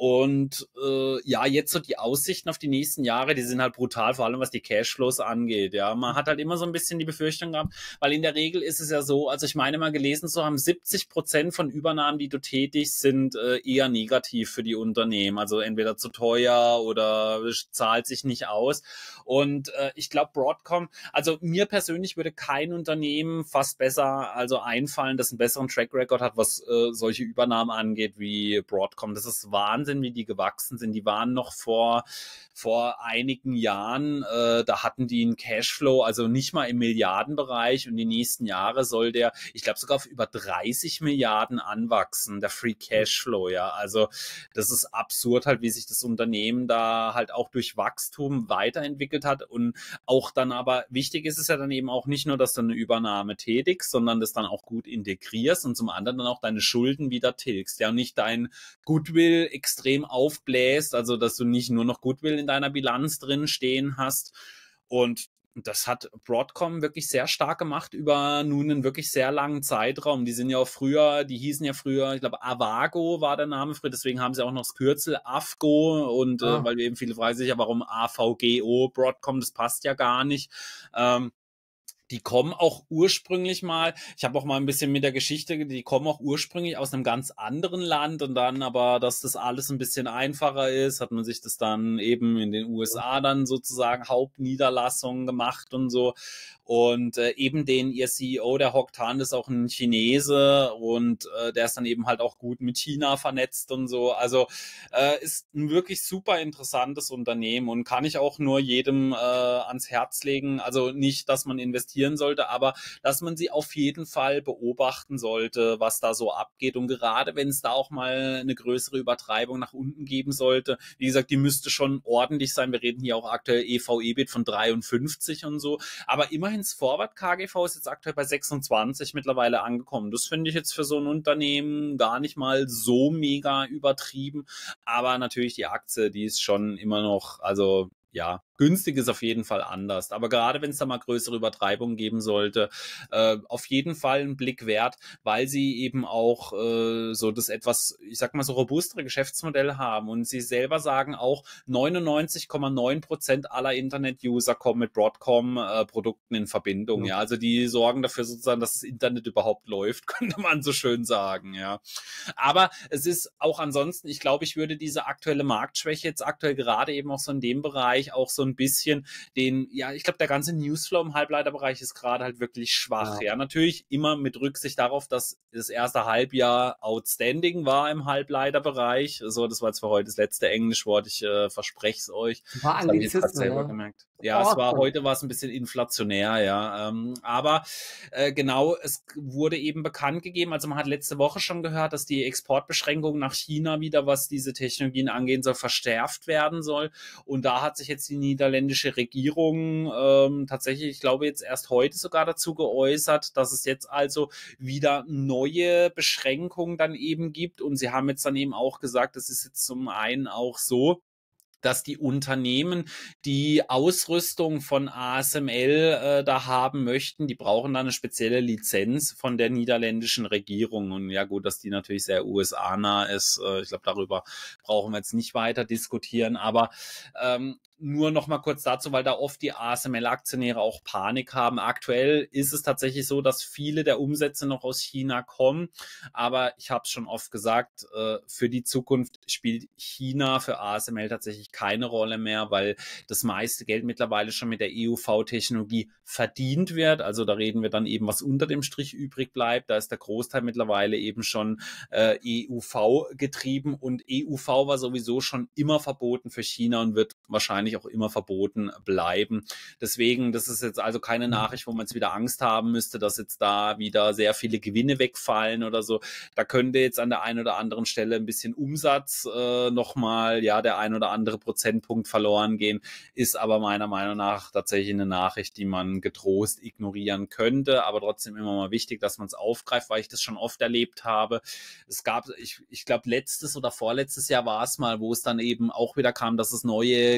Und äh, ja, jetzt so die Aussichten auf die nächsten Jahre, die sind halt brutal, vor allem was die Cashflows angeht. Ja, man hat halt immer so ein bisschen die Befürchtung gehabt, weil in der Regel ist es ja so, also ich meine mal gelesen zu haben, siebzig Prozent von Übernahmen, die du tätigst, sind äh, eher negativ für die Unternehmen. Also entweder zu teuer oder zahlt sich nicht aus. Und äh, ich glaube, Broadcom, also mir persönlich würde kein Unternehmen fast besser also einfallen, das einen besseren Track Record hat, was äh, solche Übernahmen angeht, wie Broadcom. Das ist Wahnsinn, wie die gewachsen sind. Die waren noch vor vor einigen Jahren, äh, da hatten die einen Cashflow, also nicht mal im Milliardenbereich, und die nächsten Jahre soll der, ich glaube, sogar auf über dreißig Milliarden anwachsen, der Free Cashflow, ja. Also das ist absurd halt, wie sich das Unternehmen da halt auch durch Wachstum weiterentwickelt hat. Und auch dann aber wichtig ist es ja dann eben auch nicht nur, dass du eine Übernahme tätigst, sondern das dann auch gut integrierst und zum anderen dann auch deine Schulden wieder tilgst. Ja, und nicht dein Goodwill extrem aufbläst, also dass du nicht nur noch Goodwill in deiner Bilanz drin stehen hast. Und das hat Broadcom wirklich sehr stark gemacht über nun einen wirklich sehr langen Zeitraum. Die sind ja auch früher, die hießen ja früher, ich glaube, Avago war der Name früher, deswegen haben sie auch noch das Kürzel Avgo, und Ah. äh, weil eben viele fragen sich ja, warum A V G O, Broadcom, das passt ja gar nicht. Ähm, Die kommen auch ursprünglich mal, ich habe auch mal ein bisschen mit der Geschichte, die kommen auch ursprünglich aus einem ganz anderen Land, und dann aber, dass das alles ein bisschen einfacher ist, hat man sich das dann eben in den U S A dann sozusagen Hauptniederlassungen gemacht und so. Und äh, eben den, ihr C E O, der Hock Tan, ist auch ein Chinese, und äh, der ist dann eben halt auch gut mit China vernetzt und so. Also äh, ist ein wirklich super interessantes Unternehmen und kann ich auch nur jedem äh, ans Herz legen. Also nicht, dass man investieren sollte, aber dass man sie auf jeden Fall beobachten sollte, was da so abgeht. Und gerade wenn es da auch mal eine größere Übertreibung nach unten geben sollte, wie gesagt, die müsste schon ordentlich sein. Wir reden hier auch aktuell E V-EBIT von dreiundfünfzig und so. Aber immerhin das Forward K G V ist jetzt aktuell bei sechsundzwanzig mittlerweile angekommen. Das finde ich jetzt für so ein Unternehmen gar nicht mal so mega übertrieben. Aber natürlich die Aktie, die ist schon immer noch, also ja, günstig ist auf jeden Fall anders. Aber gerade wenn es da mal größere Übertreibungen geben sollte, äh, auf jeden Fall einen Blick wert, weil sie eben auch äh, so das etwas, ich sag mal so robustere Geschäftsmodell haben. Und sie selber sagen auch, neunundneunzig Komma neun Prozent aller Internet-User kommen mit Broadcom-Produkten äh, in Verbindung. Ja. ja, also die sorgen dafür sozusagen, dass das Internet überhaupt läuft, könnte man so schön sagen. Ja, aber es ist auch ansonsten, ich glaube, ich würde diese aktuelle Marktschwäche jetzt aktuell gerade eben auch so in dem Bereich auch so ein bisschen den, ja, ich glaube, der ganze Newsflow im Halbleiterbereich ist gerade halt wirklich schwach. Ja. ja, natürlich immer mit Rücksicht darauf, dass das erste Halbjahr outstanding war im Halbleiterbereich. So, das war jetzt für heute das letzte Englischwort. Ich äh, verspreche es euch. War Das habe ich jetzt gerade Anglizismen, selber ja. gemerkt. Ja, Oh, es war cool. heute war es ein bisschen inflationär, ja. Ähm, aber äh, genau, es wurde eben bekannt gegeben, also man hat letzte Woche schon gehört, dass die Exportbeschränkungen nach China wieder, was diese Technologien angehen soll, verstärkt werden soll. Und da hat sich jetzt die niederländische Regierung ähm, tatsächlich, ich glaube, jetzt erst heute sogar dazu geäußert, dass es jetzt also wieder neue Beschränkungen dann eben gibt. Und sie haben jetzt dann eben auch gesagt, es ist jetzt zum einen auch so, dass die Unternehmen, die Ausrüstung von A S M L äh, da haben möchten, die brauchen dann eine spezielle Lizenz von der niederländischen Regierung. Und ja gut, dass die natürlich sehr U S A-nah ist, äh, ich glaube, darüber brauchen wir jetzt nicht weiter diskutieren, aber ähm, nur noch mal kurz dazu, weil da oft die A S M L-Aktionäre auch Panik haben. Aktuell ist es tatsächlich so, dass viele der Umsätze noch aus China kommen, aber ich habe es schon oft gesagt, äh, für die Zukunft spielt China für A S M L tatsächlich keine Rolle mehr, weil das meiste Geld mittlerweile schon mit der E U V-Technologie verdient wird. Also da reden wir dann eben, was unter dem Strich übrig bleibt. Da ist der Großteil mittlerweile eben schon äh, E U V getrieben, und E U V war sowieso schon immer verboten für China und wird wahrscheinlich auch immer verboten bleiben. Deswegen, das ist jetzt also keine Nachricht, wo man jetzt wieder Angst haben müsste, dass jetzt da wieder sehr viele Gewinne wegfallen oder so. Da könnte jetzt an der einen oder anderen Stelle ein bisschen Umsatz äh, nochmal, ja, der ein oder andere Prozentpunkt verloren gehen, ist aber meiner Meinung nach tatsächlich eine Nachricht, die man getrost ignorieren könnte, aber trotzdem immer mal wichtig, dass man es aufgreift, weil ich das schon oft erlebt habe. Es gab, ich, ich glaube, letztes oder vorletztes Jahr war es mal, wo es dann eben auch wieder kam, dass es neue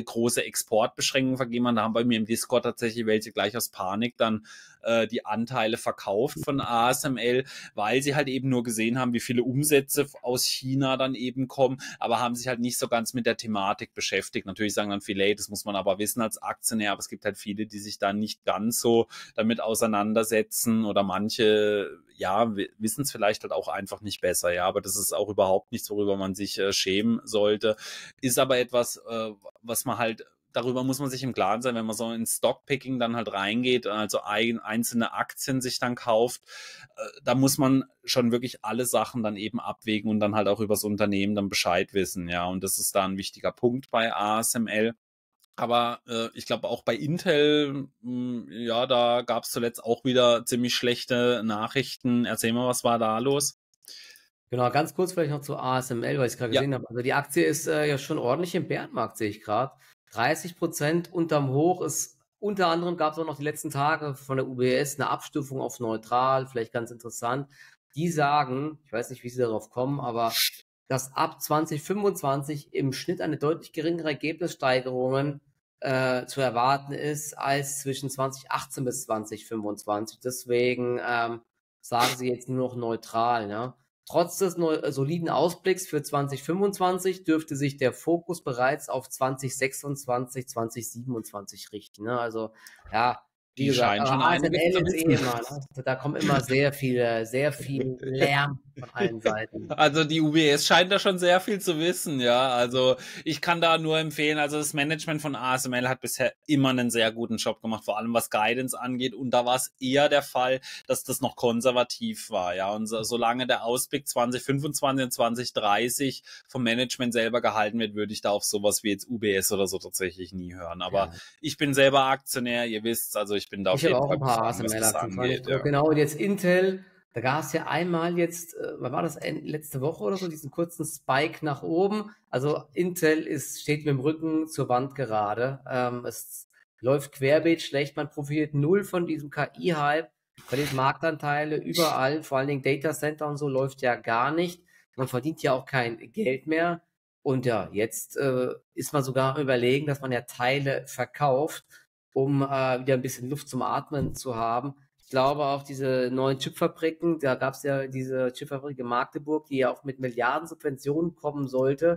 viele große Exportbeschränkungen vergeben haben. Da haben bei mir im Discord tatsächlich welche gleich aus Panik dann äh, die Anteile verkauft von A S M L, weil sie halt eben nur gesehen haben, wie viele Umsätze aus China dann eben kommen, aber haben sich halt nicht so ganz mit der Thematik beschäftigt. Natürlich sagen dann viele, hey, das muss man aber wissen als Aktionär, aber es gibt halt viele, die sich da nicht ganz so damit auseinandersetzen oder manche, ja, wissen es vielleicht halt auch einfach nicht besser, ja, aber das ist auch überhaupt nichts, worüber man sich äh, schämen sollte, ist aber etwas, äh, was man halt darüber muss man sich im Klaren sein, wenn man so in Stockpicking dann halt reingeht, also ein, einzelne Aktien sich dann kauft, äh, da muss man schon wirklich alle Sachen dann eben abwägen und dann halt auch über das Unternehmen dann Bescheid wissen, ja, und das ist da ein wichtiger Punkt bei A S M L. Aber äh, ich glaube auch bei Intel, mh, ja, da gab es zuletzt auch wieder ziemlich schlechte Nachrichten. Erzähl mal, was war da los? Genau, ganz kurz vielleicht noch zu A S M L, weil ich es gerade Ja. gesehen habe. Also die Aktie ist äh, ja schon ordentlich im Bärenmarkt, sehe ich gerade. dreißig Prozent unterm Hoch ist, unter anderem gab es auch noch die letzten Tage von der U B S eine Abstufung auf neutral, vielleicht ganz interessant. Die sagen, ich weiß nicht, wie sie darauf kommen, aber dass ab zwanzig fünfundzwanzig im Schnitt eine deutlich geringere Ergebnissteigerung äh, zu erwarten ist als zwischen zwanzig achtzehn bis zwanzig fünfundzwanzig. Deswegen ähm, sagen sie jetzt nur noch neutral, ja. Trotz des neu, soliden Ausblicks für zwanzig fünfundzwanzig dürfte sich der Fokus bereits auf zwanzig sechsundzwanzig, zwanzig siebenundzwanzig richten. Ne? Also, ja, wie Die gesagt, scheinen schon A S M L einiges zu ist eh wissen. immer, ne? Also, da kommt immer sehr viel, sehr viel Lärm von allen Seiten. Also die U B S scheint da schon sehr viel zu wissen, ja. Also ich kann da nur empfehlen, also das Management von A S M L hat bisher immer einen sehr guten Job gemacht, vor allem was Guidance angeht. Und da war es eher der Fall, dass das noch konservativ war, ja. Und so, solange der Ausblick zwanzig fünfundzwanzig und zwanzig dreißig vom Management selber gehalten wird, würde ich da auf sowas wie jetzt U B S oder so tatsächlich nie hören. Aber ja. Ich bin selber Aktionär, ihr wisst, also ich bin da auf ich jeden habe auch Fall ein paar A S befangen, M was das L-Aktien. angeht. Ja. Genau, und jetzt Intel. Da gab es ja einmal jetzt, äh, wann war das, letzte Woche oder so, diesen kurzen Spike nach oben. Also Intel ist, steht mit dem Rücken zur Wand gerade. Ähm, es läuft querbeet schlecht, man profitiert null von diesem K I-Hype, verliert Marktanteile überall, vor allen Dingen Data Center und so läuft ja gar nicht. Man verdient ja auch kein Geld mehr. Und ja, jetzt äh, ist man sogar am Überlegen, dass man ja Teile verkauft, um äh, wieder ein bisschen Luft zum Atmen zu haben. Ich glaube auch diese neuen Chipfabriken, da gab es ja diese Chipfabrik in Magdeburg, die ja auch mit Milliarden Subventionen kommen sollte.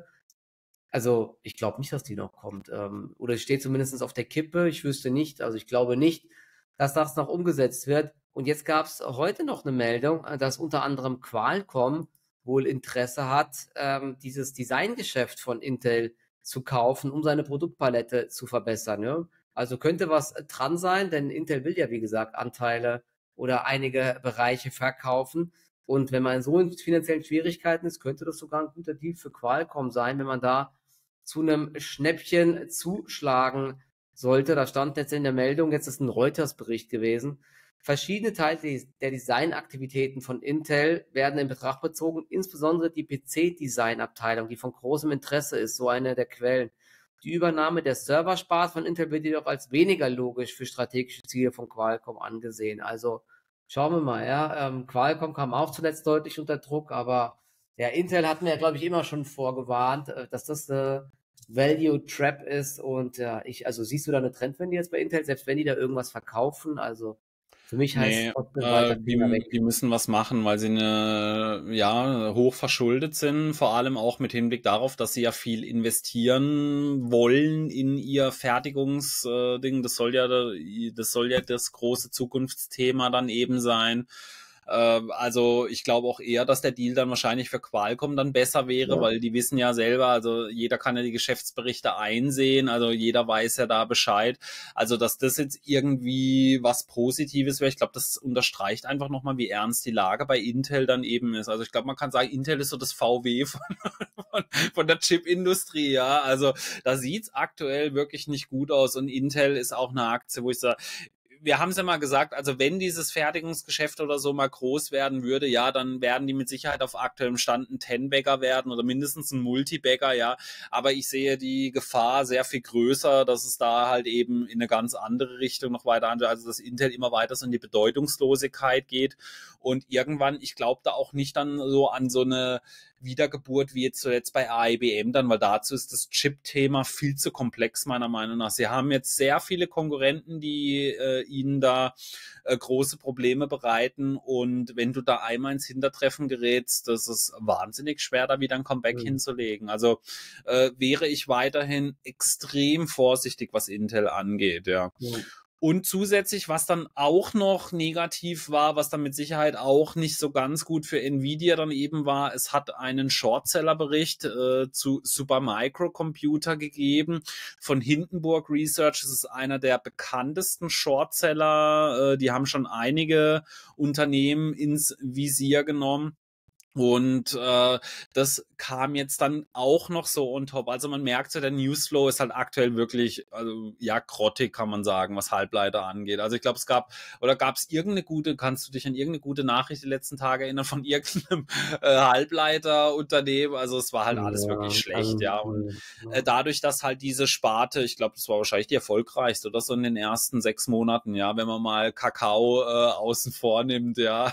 Also ich glaube nicht, dass die noch kommt. Ähm, oder steht zumindest auf der Kippe. Ich wüsste nicht, also ich glaube nicht, dass das noch umgesetzt wird. Und jetzt gab es heute noch eine Meldung, dass unter anderem Qualcomm wohl Interesse hat, ähm, dieses Designgeschäft von Intel zu kaufen, um seine Produktpalette zu verbessern. Ja? Also könnte was dran sein, denn Intel will ja, wie gesagt, Anteile oder einige Bereiche verkaufen. Und wenn man so in finanziellen Schwierigkeiten ist, könnte das sogar ein guter Deal für Qualcomm sein, wenn man da zu einem Schnäppchen zuschlagen sollte. Da stand jetzt in der Meldung, jetzt ist ein Reuters-Bericht gewesen, verschiedene Teile der Designaktivitäten von Intel werden in Betracht bezogen, insbesondere die P C-Design-Abteilung, die von großem Interesse ist, so eine der Quellen. Die Übernahme der Serversparte von Intel wird jedoch als weniger logisch für strategische Ziele von Qualcomm angesehen. Also schauen wir mal, ja. Ähm, Qualcomm kam auch zuletzt deutlich unter Druck, aber ja, Intel hat mir ja, glaube ich, immer schon vorgewarnt, dass das eine Value Trap ist. Und ja, ich, also siehst du da eine Trendwende jetzt bei Intel, selbst wenn die da irgendwas verkaufen? Also für mich heißt nee, es trotzdem weiter äh, die, weg. die müssen was machen, weil sie eine, ja, hoch verschuldet sind, vor allem auch mit Hinblick darauf, dass sie ja viel investieren wollen in ihr Fertigungsding. Das soll ja, das soll ja das große Zukunftsthema dann eben sein. Also ich glaube auch eher, dass der Deal dann wahrscheinlich für Qualcomm dann besser wäre, ja. Weil die wissen ja selber, also jeder kann ja die Geschäftsberichte einsehen, also jeder weiß ja da Bescheid. Also dass das jetzt irgendwie was Positives wäre, ich glaube, das unterstreicht einfach nochmal, wie ernst die Lage bei Intel dann eben ist. Also ich glaube, man kann sagen, Intel ist so das V W von, von, von der Chipindustrie, ja. Also da sieht's aktuell wirklich nicht gut aus und Intel ist auch eine Aktie, wo ich sage, wir haben es ja mal gesagt, also wenn dieses Fertigungsgeschäft oder so mal groß werden würde, ja, dann werden die mit Sicherheit auf aktuellem Stand ein Ten-Bagger werden oder mindestens ein Multi-Bagger, ja. Aber ich sehe die Gefahr sehr viel größer, dass es da halt eben in eine ganz andere Richtung noch weiter angeht, also dass Intel immer weiter so in die Bedeutungslosigkeit geht und irgendwann, ich glaube da auch nicht dann so an so eine Wiedergeburt wie jetzt zuletzt bei I B M dann, weil dazu ist das Chip-Thema viel zu komplex meiner Meinung nach. Sie haben jetzt sehr viele Konkurrenten, die äh, ihnen da äh, große Probleme bereiten und wenn du da einmal ins Hintertreffen gerätst, das ist wahnsinnig schwer, da wieder ein Comeback mhm. hinzulegen. Also äh, wäre ich weiterhin extrem vorsichtig, was Intel angeht, ja. Mhm. Und zusätzlich, was dann auch noch negativ war, was dann mit Sicherheit auch nicht so ganz gut für Nvidia dann eben war, es hat einen Shortseller-Bericht äh, zu Supermicro Computer gegeben von Hindenburg Research. Das ist einer der bekanntesten Shortseller. Äh, die haben schon einige Unternehmen ins Visier genommen. Und äh, das kam jetzt dann auch noch so on top. Also man merkt so, der Newsflow ist halt aktuell wirklich, also ja, grottig kann man sagen, was Halbleiter angeht. Also ich glaube, es gab, oder gab es irgendeine gute, kannst du dich an irgendeine gute Nachricht die letzten Tage erinnern von irgendeinem äh, Halbleiterunternehmen? Also es war halt alles ja, wirklich schlecht, ja. Und äh, dadurch, dass halt diese Sparte, ich glaube, das war wahrscheinlich die erfolgreichste oder so in den ersten sechs Monaten, ja, wenn man mal Kakao äh, außen vor nimmt, ja.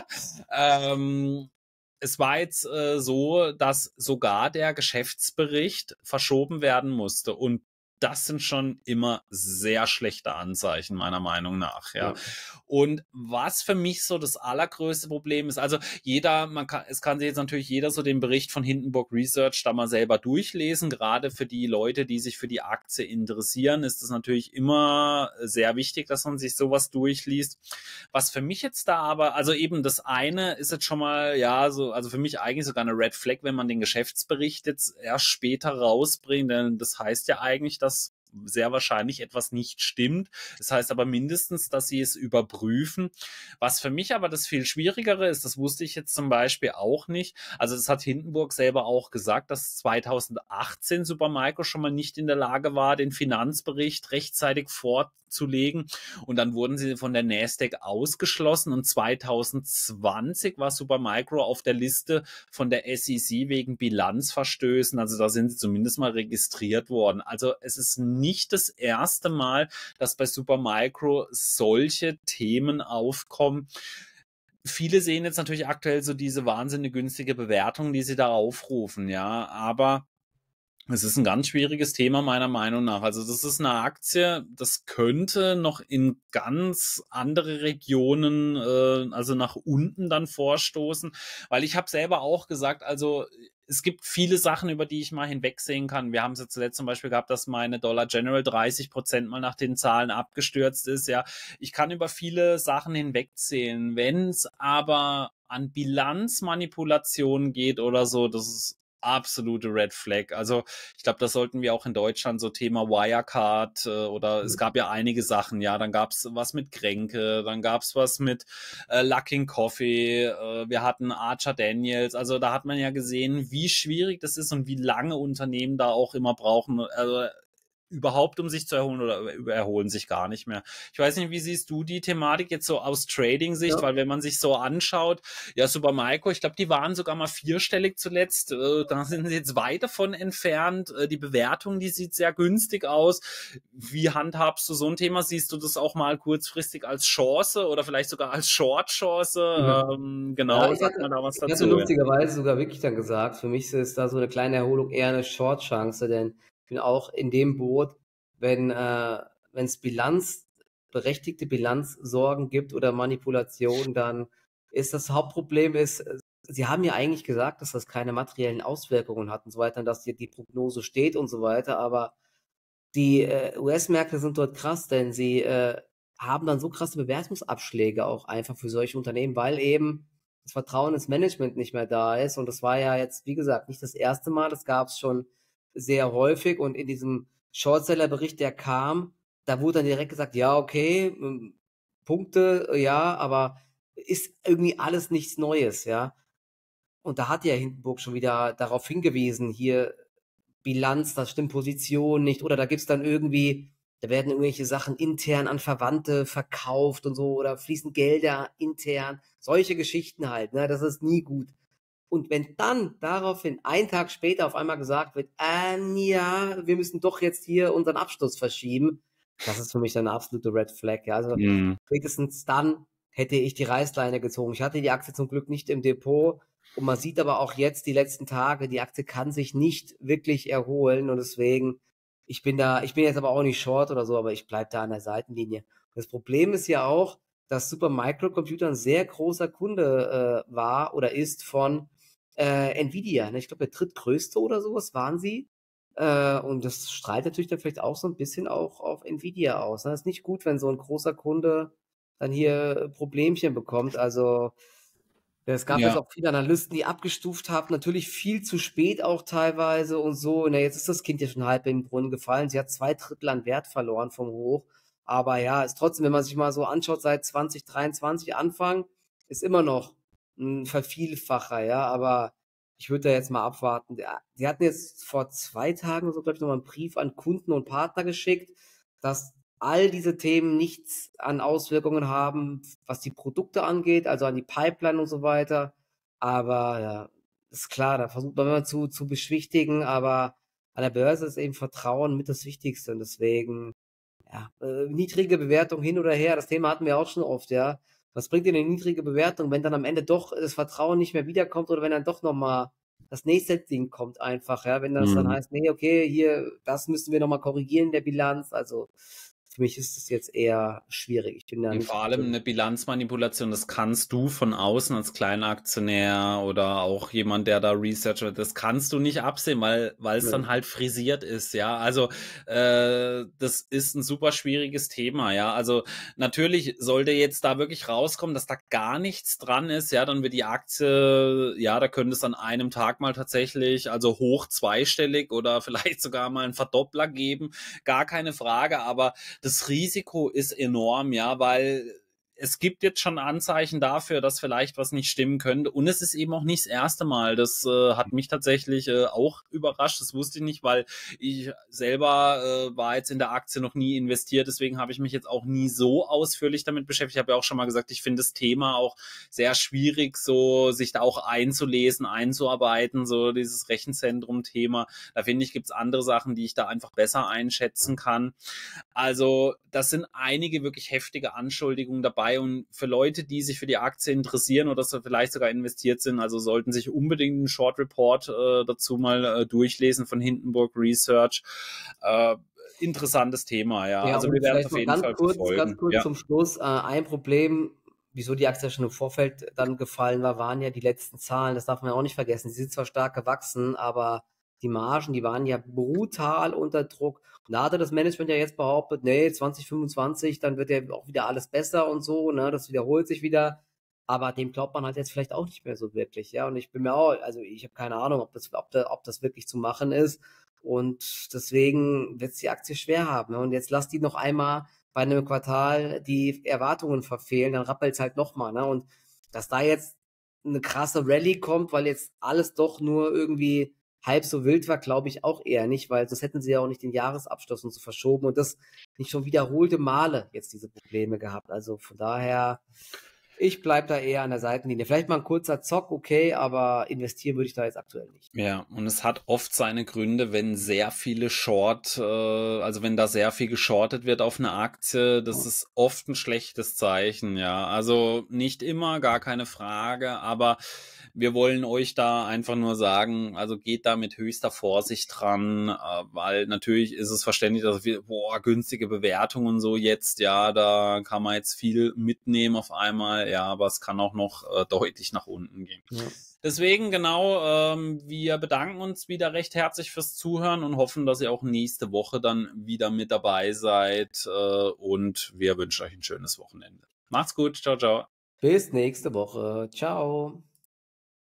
ähm, Es war jetzt äh, so, dass sogar der Geschäftsbericht verschoben werden musste und das sind schon immer sehr schlechte Anzeichen, meiner Meinung nach, ja. ja. Und was für mich so das allergrößte Problem ist, also jeder, man kann, es kann sich jetzt natürlich jeder so den Bericht von Hindenburg Research da mal selber durchlesen. Gerade für die Leute, die sich für die Aktie interessieren, ist es natürlich immer sehr wichtig, dass man sich sowas durchliest. Was für mich jetzt da aber, also eben das eine ist jetzt schon mal, ja, so, also für mich eigentlich sogar eine Red Flag, wenn man den Geschäftsbericht jetzt erst später rausbringt, denn das heißt ja eigentlich, dass sehr wahrscheinlich etwas nicht stimmt. Das heißt aber mindestens, dass sie es überprüfen. Was für mich aber das viel Schwierigere ist, das wusste ich jetzt zum Beispiel auch nicht. Also das hat Hindenburg selber auch gesagt, dass zweitausendachtzehn Supermicro schon mal nicht in der Lage war, den Finanzbericht rechtzeitig vorzulegen. Und dann wurden sie von der Nasdaq ausgeschlossen und zweitausendzwanzig war Supermicro auf der Liste von der S E C wegen Bilanzverstößen. Also da sind sie zumindest mal registriert worden. Also es ist nicht das erste Mal, dass bei Supermicro solche Themen aufkommen. Viele sehen jetzt natürlich aktuell so diese wahnsinnig günstige Bewertung, die sie da aufrufen, ja, aber es ist ein ganz schwieriges Thema meiner Meinung nach. Also das ist eine Aktie, das könnte noch in ganz andere Regionen, äh, also nach unten dann vorstoßen, weil ich habe selber auch gesagt, also es gibt viele Sachen, über die ich mal hinwegsehen kann. Wir haben es jetzt zuletzt zum Beispiel gehabt, dass meine Dollar General dreißig Prozent mal nach den Zahlen abgestürzt ist. Ja, ich kann über viele Sachen hinwegsehen. Wenn es aber an Bilanzmanipulationen geht oder so, das ist absolute Red Flag. Also ich glaube, das sollten wir auch in Deutschland so Thema Wirecard äh, oder es gab ja einige Sachen, ja, dann gab es was mit Kränke, dann gab es was mit äh, Luckin Coffee, äh, wir hatten Archer Daniels, also da hat man ja gesehen, wie schwierig das ist und wie lange Unternehmen da auch immer brauchen, also überhaupt, um sich zu erholen oder erholen sich gar nicht mehr. Ich weiß nicht, wie siehst du die Thematik jetzt so aus Trading-Sicht, ja. Weil wenn man sich so anschaut, ja, Supermicro, ich glaube, die waren sogar mal vierstellig zuletzt, äh, da sind sie jetzt weit davon entfernt, äh, die Bewertung, die sieht sehr günstig aus. Wie handhabst du so ein Thema? Siehst du das auch mal kurzfristig als Chance oder vielleicht sogar als Short-Chance? Ja. Ähm, genau, ja, sag mal da was dazu. Ich hatte lustigerweise sogar wirklich dann gesagt, für mich ist da so eine kleine Erholung eher eine Short-Chance, denn ich bin auch in dem Boot, wenn äh, wenn es Bilanz, berechtigte Bilanzsorgen gibt oder Manipulation, dann ist das Hauptproblem ist, sie haben ja eigentlich gesagt, dass das keine materiellen Auswirkungen hat und so weiter, dass die, die Prognose steht und so weiter, aber die äh, U S-Märkte sind dort krass, denn sie äh, haben dann so krasse Bewertungsabschläge auch einfach für solche Unternehmen, weil eben das Vertrauen ins Management nicht mehr da ist und das war ja jetzt, wie gesagt, nicht das erste Mal, das gab es schon sehr häufig und in diesem Shortseller-Bericht, der kam, da wurde dann direkt gesagt, ja, okay, Punkte, ja, aber ist irgendwie alles nichts Neues, ja. Und da hat ja Hindenburg schon wieder darauf hingewiesen, hier Bilanz, das stimmt Position nicht, oder da gibt's dann irgendwie, da werden irgendwelche Sachen intern an Verwandte verkauft und so, oder fließen Gelder intern, solche Geschichten halt, ne, das ist nie gut. Und wenn dann daraufhin einen Tag später auf einmal gesagt wird, äh, ja, wir müssen doch jetzt hier unseren Abschluss verschieben, das ist für mich dann eine absolute Red Flag. Ja. Also mm. spätestens dann hätte ich die Reißleine gezogen. Ich hatte die Aktie zum Glück nicht im Depot, Und man sieht aber auch jetzt die letzten Tage, die Aktie kann sich nicht wirklich erholen und deswegen, ich bin da, ich bin jetzt aber auch nicht short oder so, aber ich bleibe da an der Seitenlinie. Das Problem ist ja auch, dass Supermicro Computer ein sehr großer Kunde äh, war oder ist von äh, Nvidia. Ne? Ich glaube, der drittgrößte oder sowas waren sie. Äh, und das strahlt natürlich dann vielleicht auch so ein bisschen auch auf Nvidia aus. Ne? Das ist nicht gut, wenn so ein großer Kunde dann hier Problemchen bekommt. Also es gab jetzt Ja. auch viele Analysten, die abgestuft haben, natürlich viel zu spät auch teilweise und so. Na, jetzt ist das Kind ja schon halb in den Brunnen gefallen. Sie hat zwei Drittel an Wert verloren vom Hoch. Aber ja, ist trotzdem, wenn man sich mal so anschaut, seit zwanzig dreiundzwanzig Anfang, ist immer noch ein Vervielfacher, ja. Aber ich würde da jetzt mal abwarten. Die hatten jetzt vor zwei Tagen so, glaube ich, nochmal einen Brief an Kunden und Partner geschickt, dass all diese Themen nichts an Auswirkungen haben, was die Produkte angeht, also an die Pipeline und so weiter. Aber ja, ist klar, da versucht man immer zu, zu beschwichtigen, aber an der Börse ist eben Vertrauen mit das Wichtigste und deswegen, ja, äh, niedrige Bewertung hin oder her, das Thema hatten wir auch schon oft, ja. Was bringt dir eine niedrige Bewertung, wenn dann am Ende doch das Vertrauen nicht mehr wiederkommt oder wenn dann doch nochmal das nächste Ding kommt einfach, ja, wenn das dann Mhm. heißt, nee, okay, hier, das müssen wir nochmal korrigieren in der Bilanz, also für mich ist es jetzt eher schwierig. Ich bin da Und nicht vor allem drin. eine Bilanzmanipulation, das kannst du von außen als kleiner Aktionär oder auch jemand, der da Researcher, das kannst du nicht absehen, weil weil es Nö. dann halt frisiert ist, ja. Also äh, das ist ein super schwieriges Thema, ja. Also natürlich sollte jetzt da wirklich rauskommen, dass da gar nichts dran ist, ja, dann wird die Aktie, ja, da könnte es an einem Tag mal tatsächlich, also hoch zweistellig oder vielleicht sogar mal einen Verdoppler geben, gar keine Frage, aber das Risiko ist enorm, ja, weil es gibt jetzt schon Anzeichen dafür, dass vielleicht was nicht stimmen könnte. Und es ist eben auch nicht das erste Mal. Das äh, hat mich tatsächlich äh, auch überrascht. Das wusste ich nicht, weil ich selber äh, war jetzt in der Aktie noch nie investiert. Deswegen habe ich mich jetzt auch nie so ausführlich damit beschäftigt. Ich habe ja auch schon mal gesagt, ich finde das Thema auch sehr schwierig, so sich da auch einzulesen, einzuarbeiten, so dieses Rechenzentrum-Thema. Da finde ich, gibt es andere Sachen, die ich da einfach besser einschätzen kann. Also das sind einige wirklich heftige Anschuldigungen dabei und für Leute, die sich für die Aktie interessieren oder so vielleicht sogar investiert sind, also sollten sich unbedingt einen Short Report äh, dazu mal äh, durchlesen von Hindenburg Research. Äh, interessantes Thema, ja. Ja, Also wir und werden es vielleicht auf noch jeden ganz Fall kurz, ganz verfolgen. kurz Ja. zum Schluss. Äh, ein Problem, wieso die Aktie schon im Vorfeld dann gefallen war, waren ja die letzten Zahlen. Das darf man ja auch nicht vergessen. Sie sind zwar stark gewachsen, aber die Margen, die waren ja brutal unter Druck. Und da hatte das Management ja jetzt behauptet, nee, zwanzig fünfundzwanzig, dann wird ja auch wieder alles besser und so, ne, das wiederholt sich wieder. Aber dem glaubt man halt jetzt vielleicht auch nicht mehr so wirklich, ja. Und ich bin mir auch, also ich habe keine Ahnung, ob das, ob, da, ob das wirklich zu machen ist. Und deswegen wird es die Aktie schwer haben. Ne? Und jetzt lass die noch einmal bei einem Quartal die Erwartungen verfehlen, dann rappelt es halt nochmal. Ne? Und dass da jetzt eine krasse Rallye kommt, weil jetzt alles doch nur irgendwie halb so wild war, glaube ich auch eher nicht, weil sonst hätten sie ja auch nicht den Jahresabschluss und so verschoben und das nicht schon wiederholte Male jetzt diese Probleme gehabt. Also von daher, ich bleibe da eher an der Seitenlinie. Vielleicht mal ein kurzer Zock, okay, aber investieren würde ich da jetzt aktuell nicht. Ja, und es hat oft seine Gründe, wenn sehr viele Short, äh, also wenn da sehr viel geschortet wird auf eine Aktie, das ist oft ein schlechtes Zeichen, ja. Also nicht immer, gar keine Frage, aber wir wollen euch da einfach nur sagen, also geht da mit höchster Vorsicht dran, äh, weil natürlich ist es verständlich, dass wir, boah, günstige Bewertungen und so jetzt, ja, da kann man jetzt viel mitnehmen auf einmal, ja, aber es kann auch noch äh, deutlich nach unten gehen. Ja. Deswegen genau, ähm, wir bedanken uns wieder recht herzlich fürs Zuhören und hoffen, dass ihr auch nächste Woche dann wieder mit dabei seid äh, und wir wünschen euch ein schönes Wochenende. Macht's gut, ciao, ciao. Bis nächste Woche. Ciao.